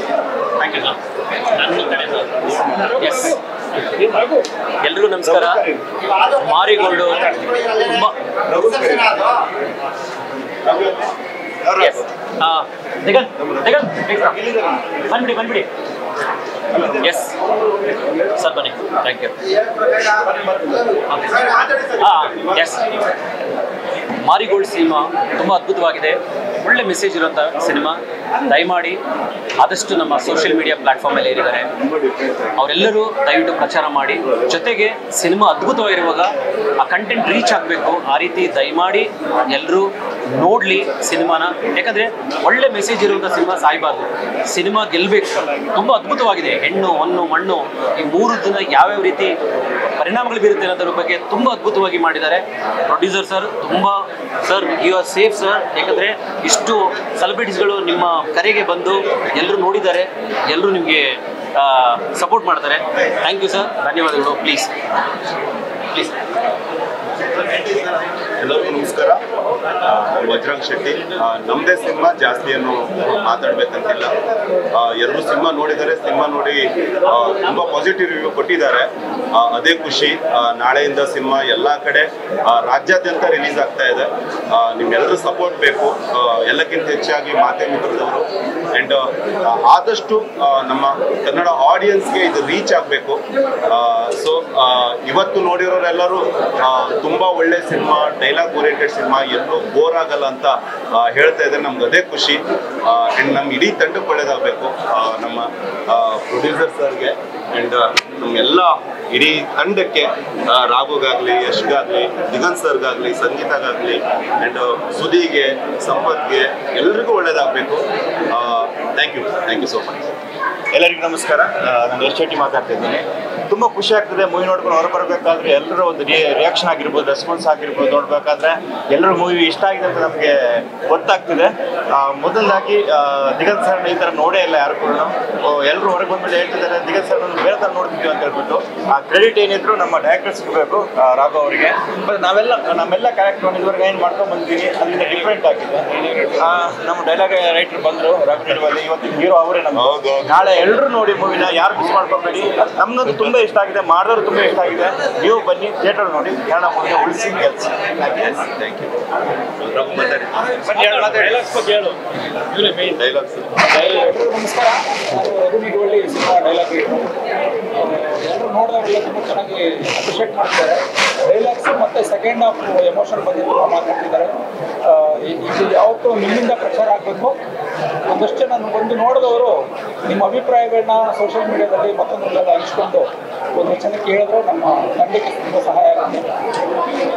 Thank you. ಎಲ್ರಿಗೂ ನಮಸ್ಕಾರ. ಮಾರಿಗೋಲ್ಡು ತುಂಬ ಬಂದ್ಬಿಡಿ ಎಸ್ ಸರ್ ಬನ್ನಿ thank you yes Marigold cinema ತುಂಬ ಅದ್ಭುತವಾಗಿದೆ, ಒಳ್ಳೆ ಮೆಸೇಜ್ ಇರುವಂಥ ಸಿನಿಮಾ. ದಯಮಾಡಿ ಆದಷ್ಟು ನಮ್ಮ ಸೋಷಿಯಲ್ ಮೀಡಿಯಾ ಪ್ಲ್ಯಾಟ್ಫಾರ್ಮಲ್ಲಿ ಏನಿದ್ದಾರೆ ಅವರೆಲ್ಲರೂ ದಯವಿಟ್ಟು ಪ್ರಚಾರ ಮಾಡಿ. ಜೊತೆಗೆ ಸಿನಿಮಾ ಅದ್ಭುತವಾಗಿರುವಾಗ ಆ ಕಂಟೆಂಟ್ ರೀಚ್ ಆಗಬೇಕು, ಆ ರೀತಿ ದಯಮಾಡಿ ಎಲ್ಲರೂ ನೋಡಲಿ ಸಿನಿಮಾನ. ಯಾಕಂದರೆ ಒಳ್ಳೆ ಮೆಸೇಜ್ ಇರುವಂಥ ಸಿನಿಮಾ ಸಾಯಬಾರ್ದು, ಸಿನಿಮಾ ಗೆಲ್ಲಬೇಕು. ತುಂಬ ಅದ್ಭುತವಾಗಿದೆ. ಹೆಣ್ಣು ಹೊನ್ನು ಮಣ್ಣು ಈ ಮೂರು ದಿನ ಯಾವ್ಯಾವ ರೀತಿ ಪರಿಣಾಮಗಳು ಬೀರುತ್ತೆ ಅನ್ನೋದ್ರ ಬಗ್ಗೆ ತುಂಬ ಅದ್ಭುತವಾಗಿ ಮಾಡಿದ್ದಾರೆ. ಪ್ರೊಡ್ಯೂಸರ್ ಸರ್ ತುಂಬ sir you are safe sir. ಯಾಕಂದರೆ ಇಷ್ಟು ಸೆಲೆಬ್ರಿಟೀಸ್ಗಳು ನಿಮ್ಮ ಕರೆಗೆ ಬಂದು ಎಲ್ಲರೂ ನೋಡಿದ್ದಾರೆ, ಎಲ್ಲರೂ ನಿಮಗೆ ಸಪೋರ್ಟ್ ಮಾಡ್ತಾರೆ. ಥ್ಯಾಂಕ್ ಯು ಸರ್, ಧನ್ಯವಾದಗಳು. Please please. ಎಲ್ಲರಿಗೂ ನಮಸ್ಕಾರ. ವಜ್ರಂಗ್ ಶೆಟ್ಟಿ. ನಮ್ಮದೇ ಸಿನಿಮಾ ಜಾಸ್ತಿ ಏನು ಮಾತಾಡಬೇಕಂತಿಲ್ಲ. ಎಲ್ಲರೂ ಸಿನಿಮಾ ನೋಡಿದ್ದಾರೆ, ಸಿನಿಮಾ ನೋಡಿ ತುಂಬ ಪಾಸಿಟಿವ್ ರಿವ್ಯೂ ಕೊಟ್ಟಿದ್ದಾರೆ. ಅದೇ ಖುಷಿ. ನಾಳೆಯಿಂದ ಸಿನಿಮಾ ಎಲ್ಲ ಕಡೆ ರಾಜ್ಯಾದ್ಯಂತ ರಿಲೀಸ್ ಆಗ್ತಾ ಇದೆ. ನಿಮ್ಮೆಲ್ಲರೂ ಸಪೋರ್ಟ್ ಬೇಕು. ಎಲ್ಲಕ್ಕಿಂತ ಹೆಚ್ಚಾಗಿ ಮಾಧ್ಯಮ ಮಿತ್ರದವರು ಆ್ಯಂಡ್ ಆದಷ್ಟು ನಮ್ಮ ಕನ್ನಡ ಆಡಿಯನ್ಸ್ಗೆ ಇದು ರೀಚ್ ಆಗಬೇಕು. ಸೊ ಇವತ್ತು ನೋಡಿರೋರೆಲ್ಲರೂ ತುಂಬ ಒಳ್ಳೆ ಸಿನಿಮಾ, ಡೈಲಾಗ್ ಓರಿಯೆಂಟೆಡ್ ಸಿನಿಮಾ, ಎಲ್ಲೂ ಬೋರ್ ಆಗಲ್ಲ ಅಂತ ಹೇಳ್ತಾ ಇದ್ದಾರೆ. ನಮ್ಗೆ ಅದೇ ಖುಷಿ. ಆ್ಯಂಡ್ ನಮ್ಮ ಇಡೀ ತಂಡಕ್ಕೆ ಒಳ್ಳೇದಾಗಬೇಕು. ನಮ್ಮ ಪ್ರೊಡ್ಯೂಸರ್ ಸರ್ಗೆ ಆ್ಯಂಡ್ ನಮ್ಮೆಲ್ಲ ಇಡೀ ತಂಡಕ್ಕೆ, ರಾಘುಗಾಗಲಿ, ಯಶ್ಗಾಗಲಿ, ದಿಗಂತ್ ಸರ್ಗಾಗಲಿ, ಸಂಗೀತಗಾಗಲಿ ಆ್ಯಂಡ್ ಸುಧಿಗೆ, ಸಂಪತ್ಗೆ ಎಲ್ಲರಿಗೂ ಒಳ್ಳೇದಾಗಬೇಕು. Thank you so much. ಎಲ್ಲರಿಗೂ ನಮಸ್ಕಾರ. ನಾನು ಯಶ್ ಶೆಟ್ಟಿ ಮಾತಾಡ್ತಿದ್ದೀನಿ. ತುಂಬ ಖುಷಿ ಆಗ್ತದೆ ಮೂವಿ ನೋಡ್ಕೊಂಡು ಹೊರ ಬರಬೇಕಾದ್ರೆ ಎಲ್ಲರೂ ಒಂದು ರಿಯಾಕ್ಷನ್ ಆಗಿರ್ಬೋದು, ರೆಸ್ಪಾನ್ಸ್ ಆಗಿರ್ಬೋದು ನೋಡಬೇಕಾದ್ರೆ ಎಲ್ಲರೂ ಮೂವಿ ಇಷ್ಟ ಆಗಿದೆ ಅಂತ ನಮಗೆ ಗೊತ್ತಾಗ್ತಿದೆ. ಮೊದಲಾಗಿ ದಿಗಂತ್ ಸರ್ ಈ ಥರ ನೋಡೇ ಇಲ್ಲ ಯಾರು ಕೂಡ. ಎಲ್ಲರೂ ಹೊರಗೆ ಬಂದ್ಬಿಟ್ಟು ಹೇಳ್ತಿದ್ದಾರೆ ದಿಗಂತ್ ಸರ್ ಬೇರೆ ಥರ ನೋಡ್ತಿದ್ವಿ ಅಂತ ಹೇಳ್ಬಿಟ್ಟು. ಆ ಕ್ರೆಡಿಟ್ ಏನಿದ್ರು ನಮ್ಮ ಡೈರೆಕ್ಟರ್ಸ್ ಇರಬೇಕು, ರಾಘವ್ ಅವರಿಗೆ. ಬಟ್ ನಮ್ಮೆಲ್ಲ ಕ್ಯಾರೆಕ್ಟರ್ ಇದುವರೆಗೆ ಏನು ಮಾಡ್ಕೊಂಡು ಬಂದಿದ್ದೀವಿ ಅದರಿಂದ ಡಿಫ್ರೆಂಟ್ ಆಗಿದೆ. ನಮ್ಮ ಡೈಲಾಗ್ ರೈಟರ್ ಬಂದರು ರಾಘವ್ ನಿಡುವಲ್ಲಿ, ಇವತ್ತಿನ ಹೀರೋ ಅವರೇ. ನಮ್ಮ ನಾಳೆ ಎಲ್ಲರೂ ನೋಡಿ ಮೂವಿನ, ಯಾರು ಮಿಸ್ ಮಾಡ್ಕೊಬೇಡಿ. ನಮ್ಗಂತೂ ತುಂಬ ಇಷ್ಟ ಆಗಿದೆ, ಮಾಡಿದವರು ತುಂಬ ಇಷ್ಟ ಆಗಿದೆ. ನೀವು ಬನ್ನಿ ಥಿಯೇಟರ್ ನೋಡಿ, ಕನ್ನಡ ಮೂವಿನ ಉಳಿಸಿ ಕೆಲಸ. Thank you. ನಮಸ್ಕಾರ. ರಘು ನಿಡುವಳ್ಳಿ ಸಿನಿಮಾ ಡೈಲಾಗ್ ಎಲ್ಲರೂ ನೋಡಿದವರೆಲ್ಲ ತುಂಬ ಚೆನ್ನಾಗಿ ಅಪ್ರಿಷಿಯೇಟ್ ಮಾಡ್ತಿದ್ದಾರೆ. ಡೈಲಾಗ್ಸು ಮತ್ತು ಸೆಕೆಂಡ್ ಹಾಫ್ ಎಮೋಷನ್ ಬಗ್ಗೆ ತುಂಬ ಮಾತಾಡ್ತಿದ್ದಾರೆ. ಇದು ಯಾವತ್ತೂ ನಿಮ್ಮಿಂದ ಪ್ರಚಾರ ಆಗಬೇಕು. ಒಂದಷ್ಟು ಜನ ಒಂದು ನೋಡಿದವರು ನಿಮ್ಮ ಅಭಿಪ್ರಾಯಗಳನ್ನ ಸೋಷಿಯಲ್ ಮೀಡಿಯಾದಲ್ಲಿ ಮತ್ತೊಂದರಲ್ಲೆಲ್ಲ ಹಂಚ್ಕೊಂಡು ಒಂದು ಜನಕ್ಕೆ ಹೇಳಿದ್ರೆ ನಮ್ಮ ತಂಡಕ್ಕೆ ತುಂಬ ಸಹಾಯ ಆಗುತ್ತೆ.